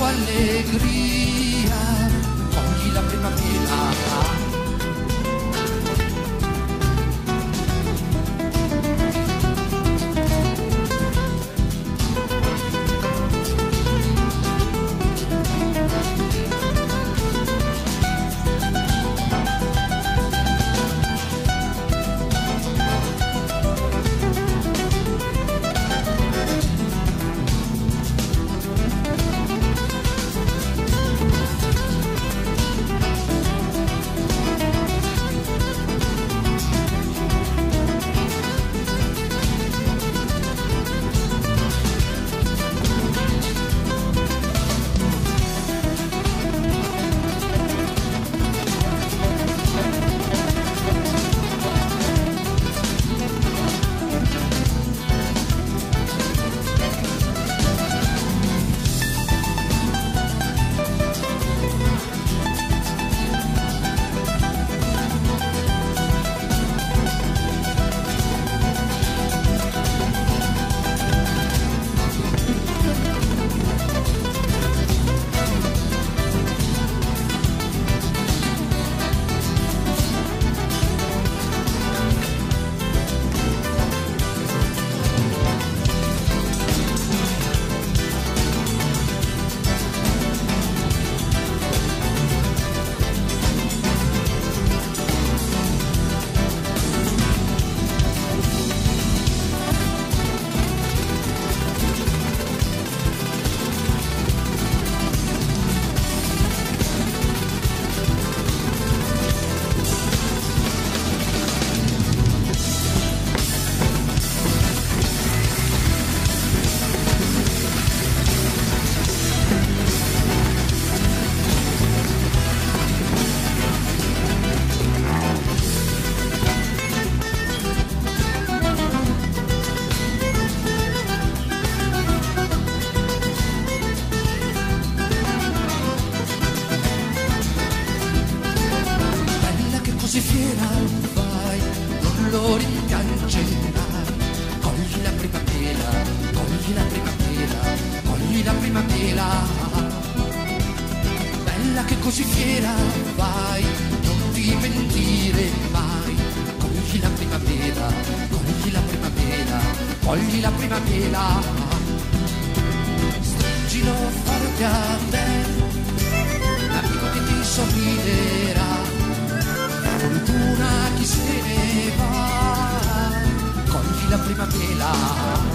allegria, cogli la primavera. Così fiera vai, non lo rimpiangerai. Cogli la primavera, cogli la primavera, cogli la primavera. Bella che così fiera vai, non ti mentire mai. Cogli la primavera, cogli la primavera, cogli la primavera. Stringilo forte a te, l'amico che ti sorriderà. Fortuna chi se ne va, cogli la primavera.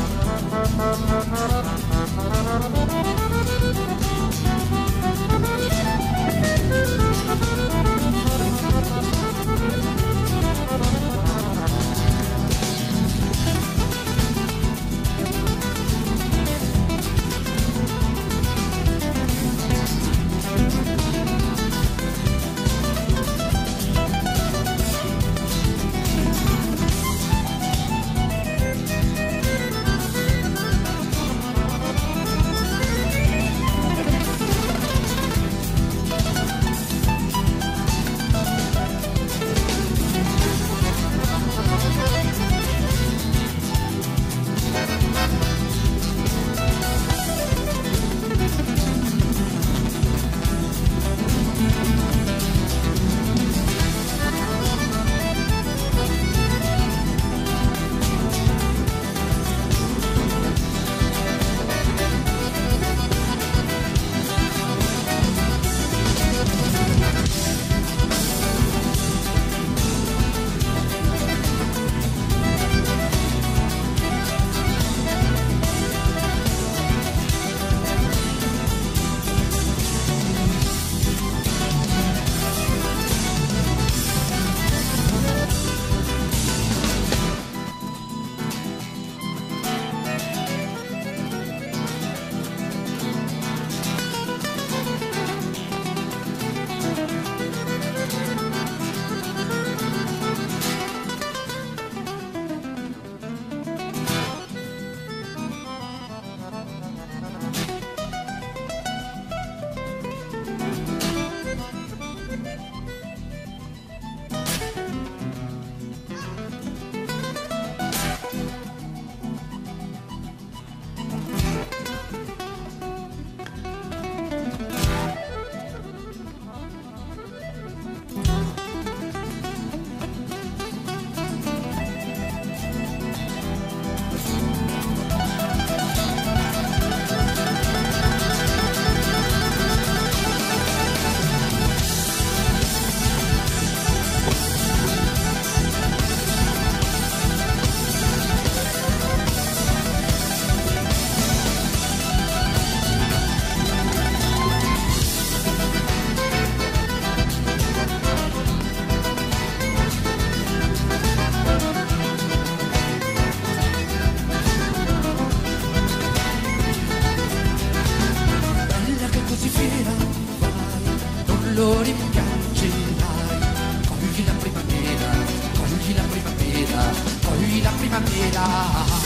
qui la primavera.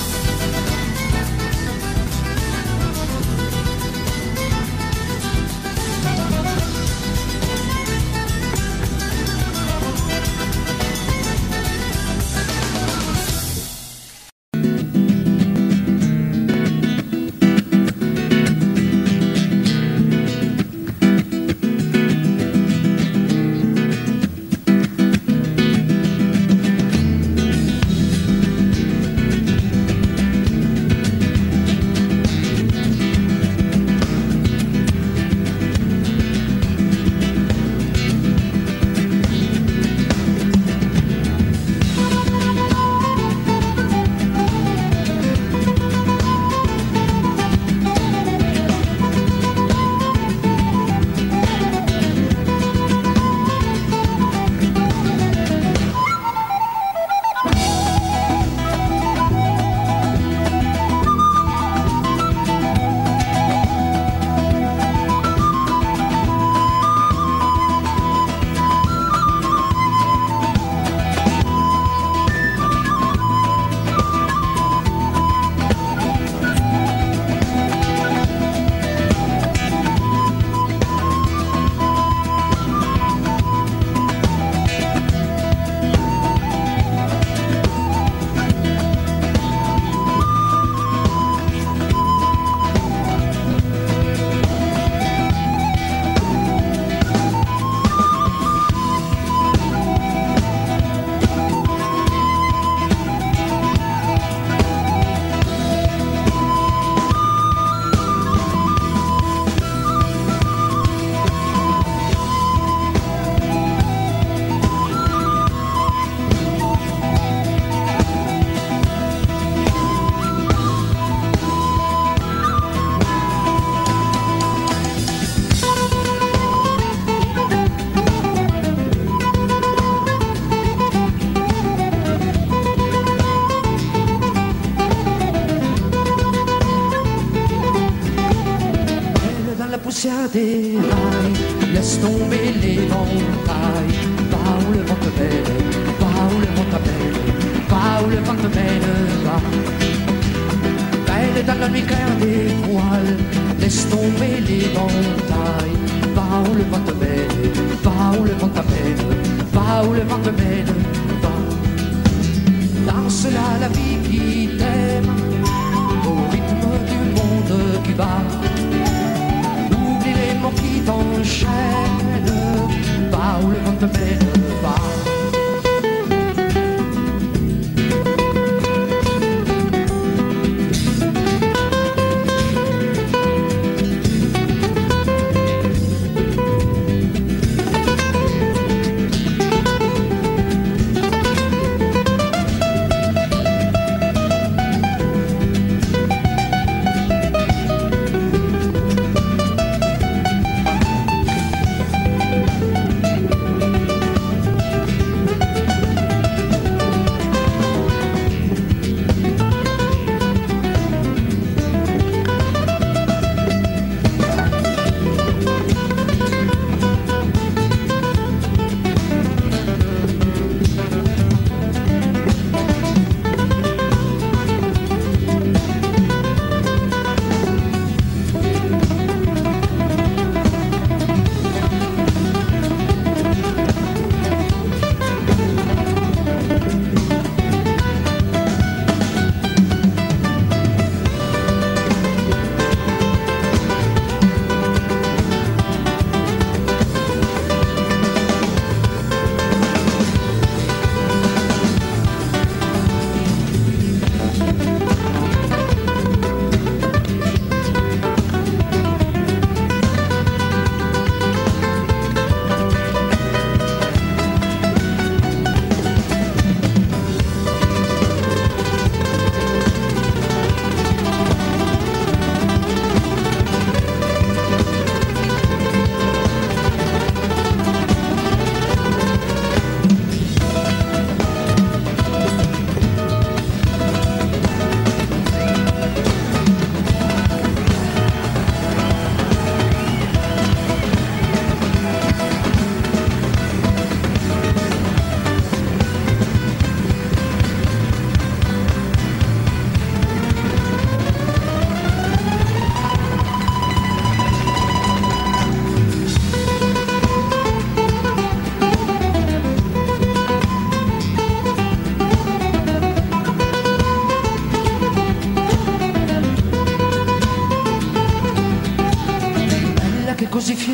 Poussière des rails, laisse tomber les ventailles. Va où le vent te mène, va où le vent t'appelle, va où le vent te mène, va. Belle dans la nuit claire des voiles, laisse tomber les ventailles. Va où le vent te mène, va où le vent t'appelle, va où le vent te mène, va. Danse là la vie qui t'aime, au rythme du monde qui bat. Les mots qui t'enchaînent, va où le vent te mène, va.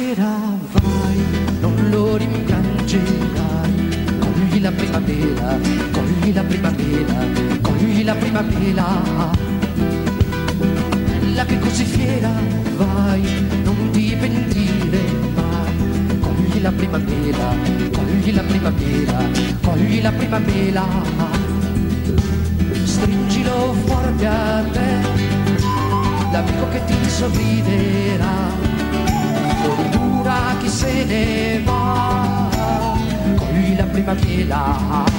fiera vai, non lo rimpiangerai. Cogli la primavera, cogli la primavera, cogli la primavera. Bella che così fiera vai, non ti pentire mai. Cogli la primavera, cogli la primavera, cogli la primavera. Stringilo forte a te, l'amico che ti sorriderà. Fortuna chi se ne va, cogli la primavera.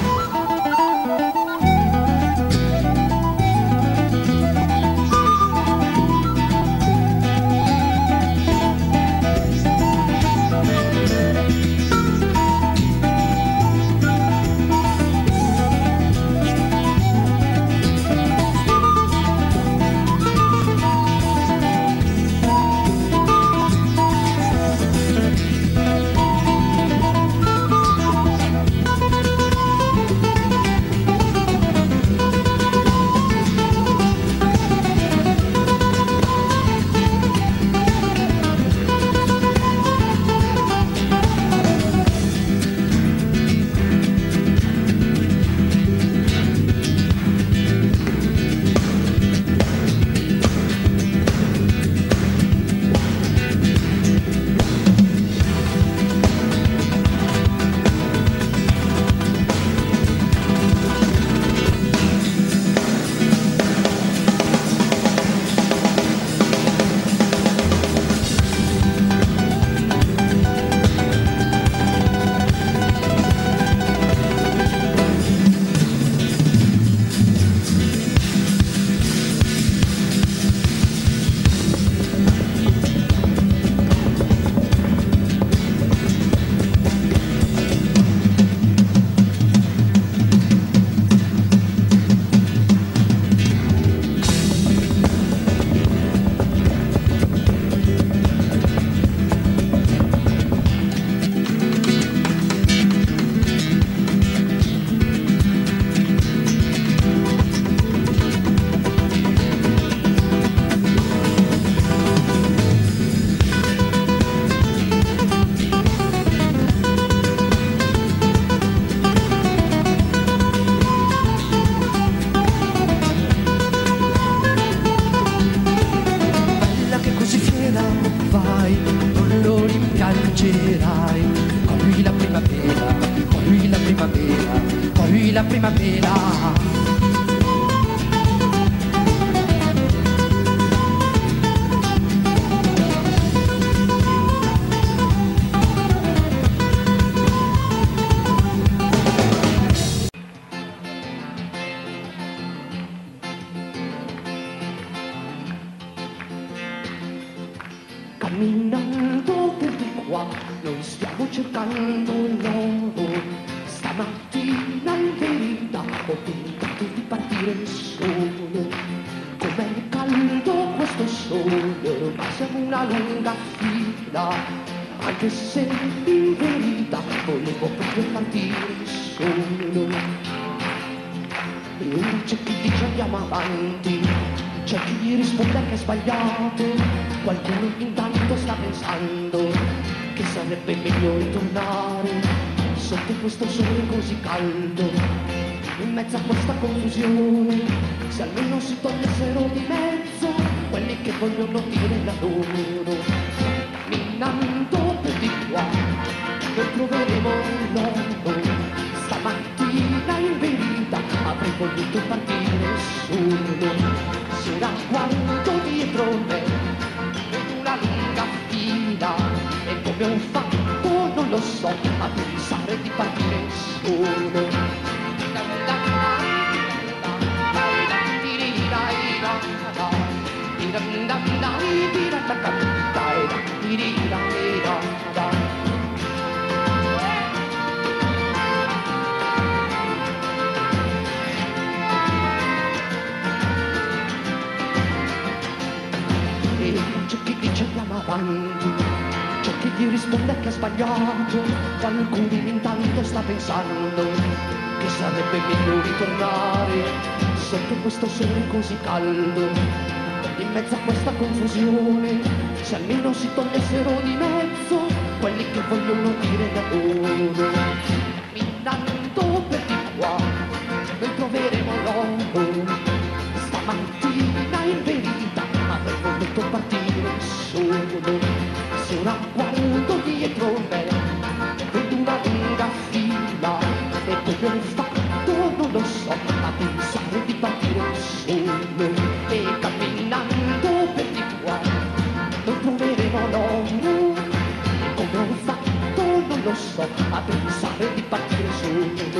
Vai, non lo rimpiangerai. Cogli la primavera, cogli la primavera, cogli la primavera. Camminando per di qua, noi stiamo cercando l'oro. Stamattina in verità ho tentato di partire solo. Com'è caldo questo sole, ma siamo una lunga fila. Anche se in verità volevo proprio partire solo. E c'è chi dice andiamo avanti, c'è chi gli risponde che è sbagliato. Qualcuno intanto sta pensando che sarebbe meglio ritornare sotto questo sole così caldo. In mezzo a questa confusione, se almeno si togliessero di mezzo quelli che vogliono dire la loro. Camminando per di qua, noi troveremo l'oro. Stamattina in verità avrei voluto partire solo. Sera guardo dietro me una lunga fila e come ho fatto non lo so a pensare di partire solo. C'è chi dice andiamo avanti, c'è chi gli risponde che ha sbagliato, qualcuno intanto sta pensando che sarebbe meglio ritornare sotto questo sole così caldo. In mezzo a questa confusione, se almeno si togliessero di mezzo quelli che vogliono dire d'amore. Camminando per di qua, noi troveremo l'oro. Stamattina in verità avrei voluto partire solo. Se ora guardo dietro me, vedo una lunga fila e come ho fatto non lo so, a pensare di partire solo. E camminando per di qua, noi troveremo l'oro. E come ho fatto non lo so, a pensare di partire solo.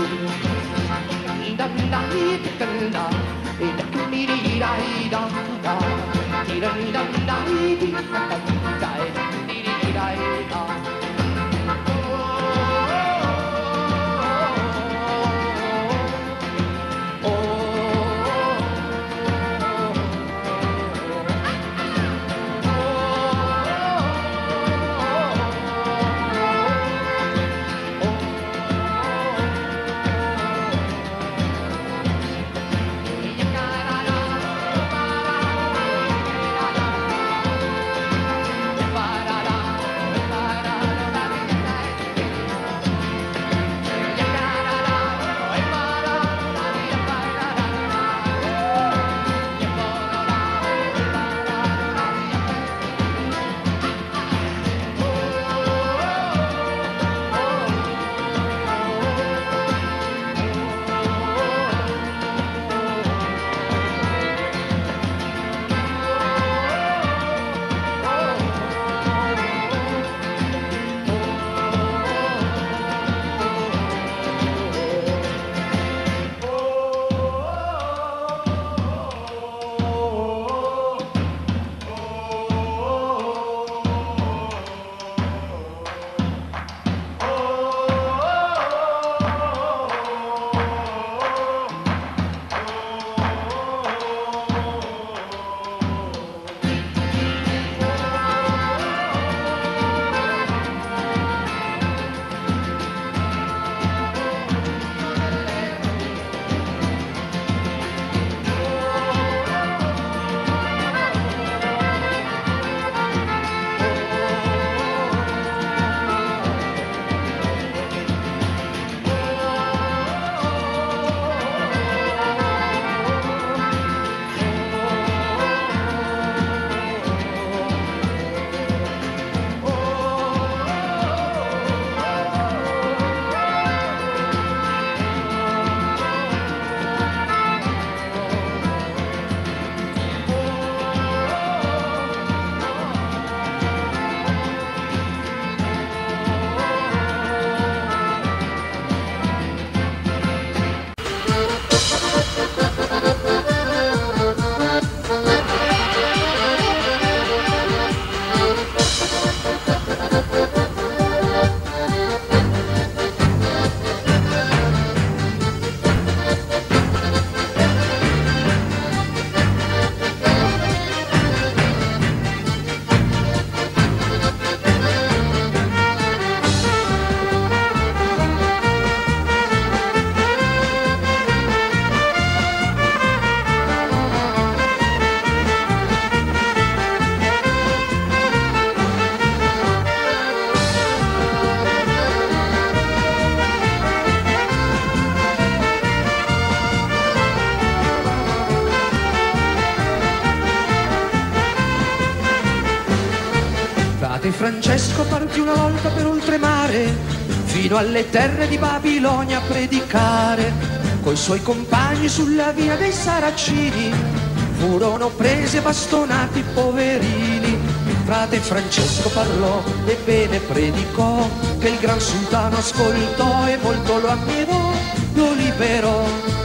Frate Francesco partì una volta per oltremare, fino alle terre di Babilonia a predicare. Coi suoi compagni sulla via dei Saracini furono presi e bastonati poverini. Frate Francesco parlò e bene predicò, che il gran sultano ascoltò e molto lo ammirò. Lo liberò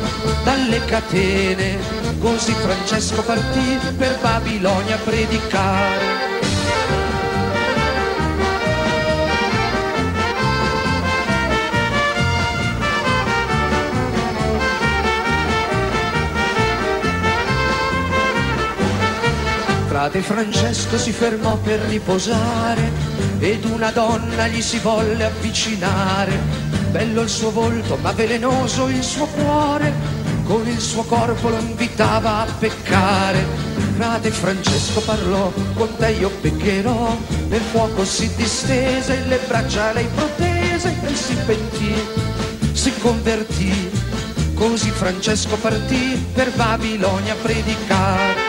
dalle catene, così Francesco partì per Babilonia a predicare. Frate Francesco si fermò per riposare ed una donna gli si volle avvicinare. Bello il suo volto ma velenoso il suo cuore, con il suo corpo lo invitava a peccare. Frate Francesco parlò, con te io peccherò, nel fuoco si distese, le braccia lei protese e si pentì, si convertì, così Francesco partì per Babilonia a predicare.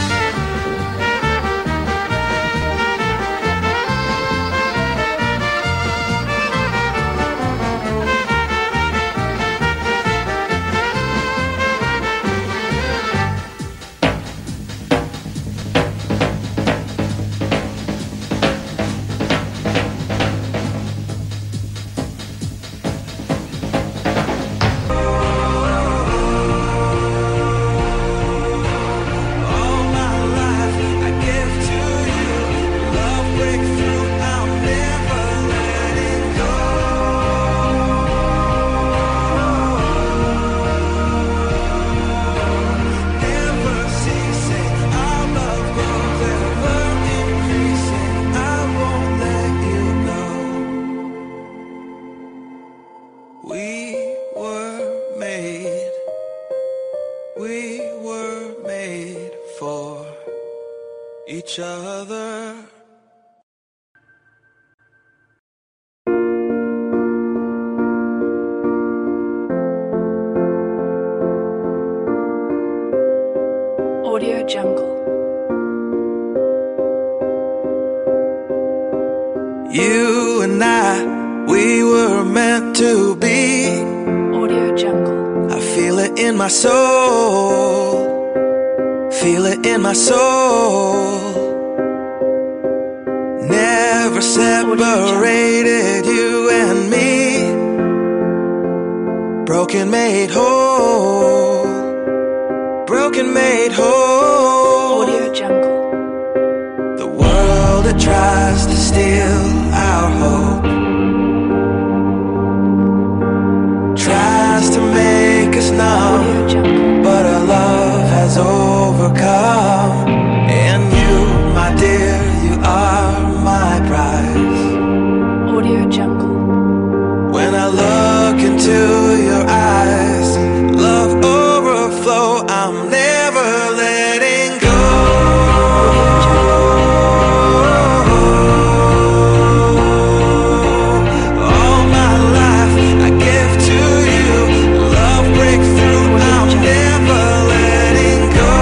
Each other. Audio Jungle. You and I, we were meant to be. Audio Jungle. I feel it in my soul. Feel it in my soul. Never separated you and me. Broken made whole. Broken made whole. Audio Jungle. The world that tries to steal our hope tries to make us numb, Audio Jungle. but our love has overcome. And you, my dear, you are my prize. Audio Jungle. When I look into your eyes, love overflow, I'm never letting go. All my life I give to you, love breakthrough, I'm never letting go.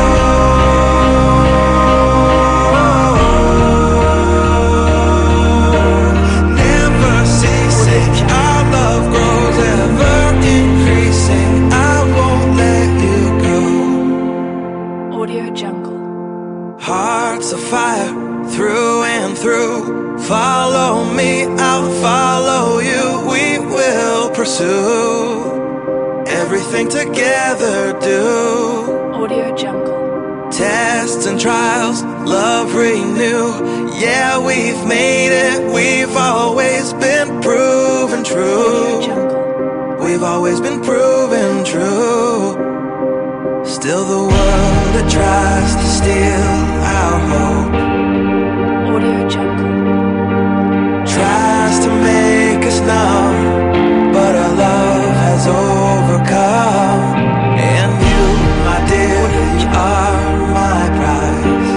Never ceasing, our love grows, ever increasing, I won't let you go. Audio Jungle. Hearts of fire, through and through. Follow me, I'll follow you. We will pursue everything together, do. Audio Jungle. Tests and trials, love renew. Yeah, we've made it, we've always been proven Audio true. Jungle. We've always been proven true. Still the world that tries to steal our hope Audio Jungle. tries to make us numb, but our love has overcome. And you, my dear, you are my prize.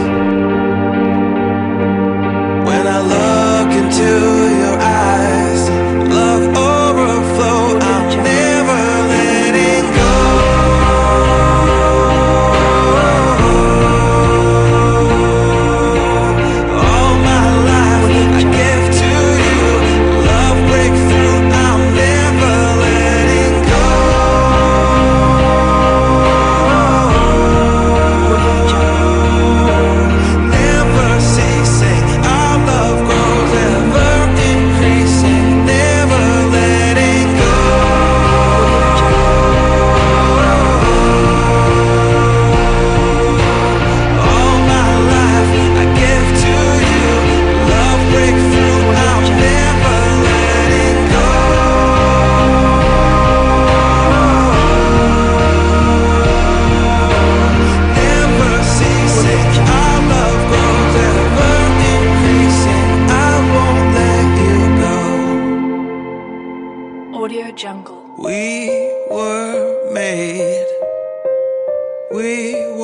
When I look into your eyes, love overflow, I'm never letting go.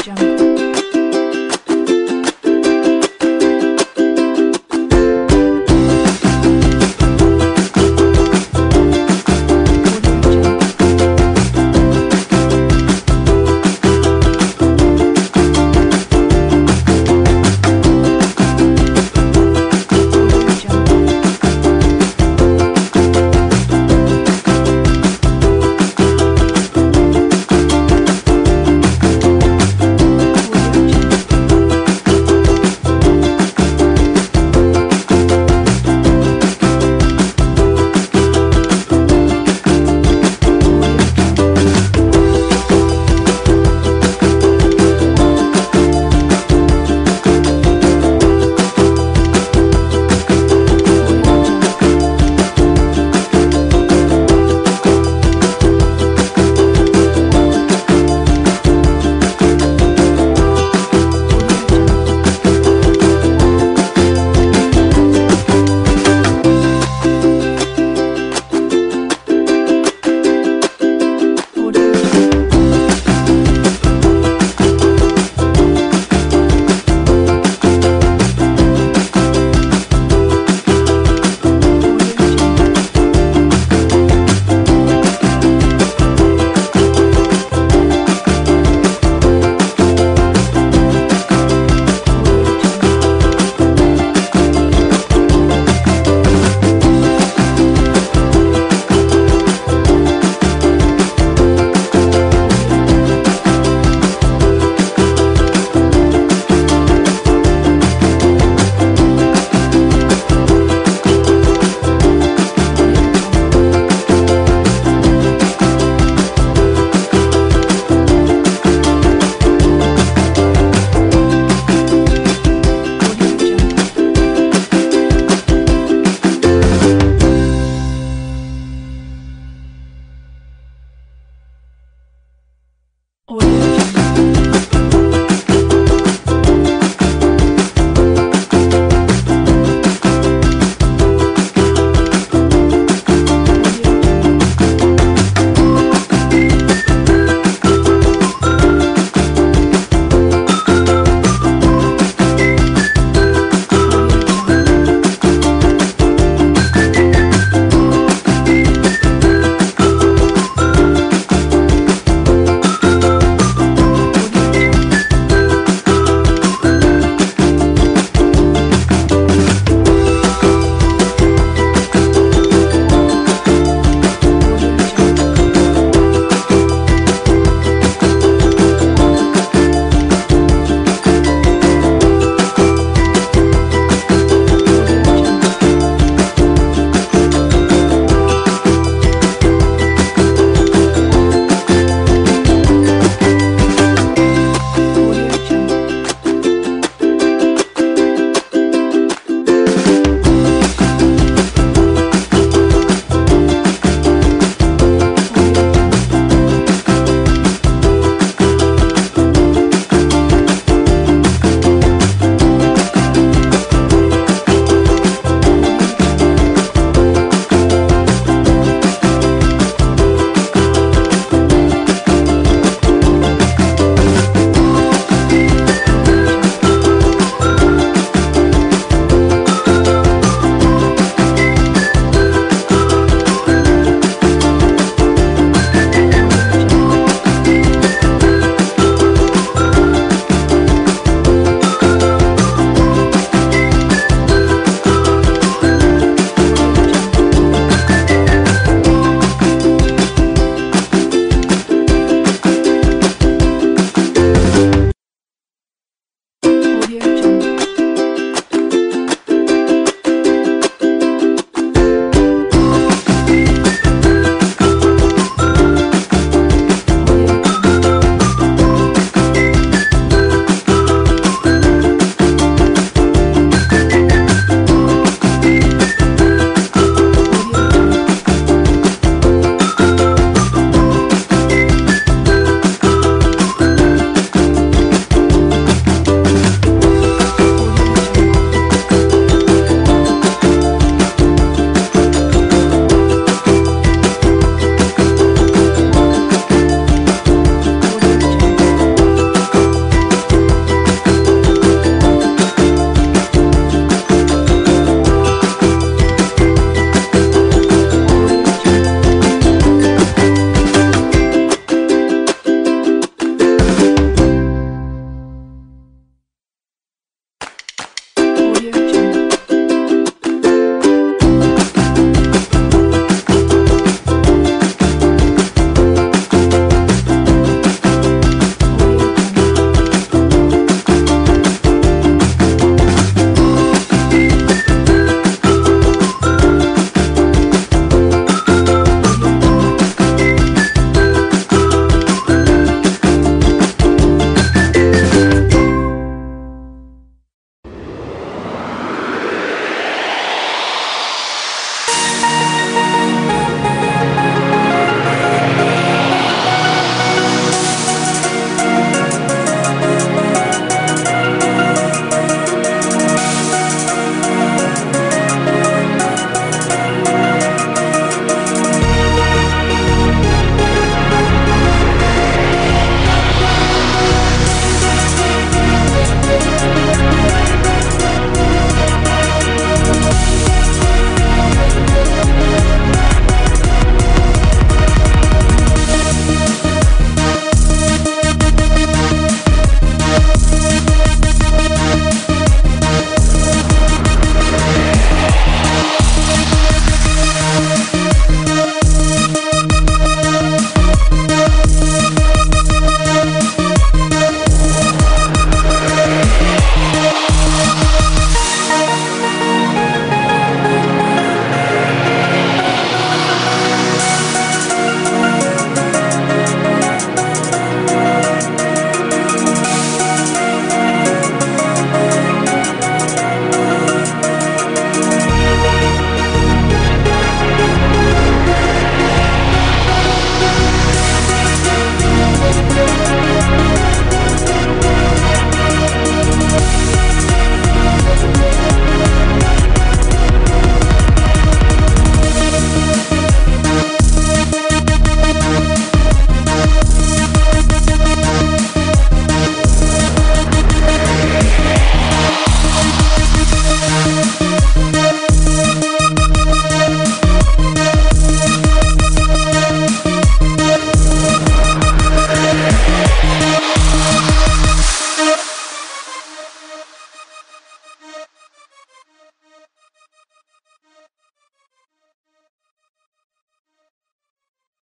Audio Jungle.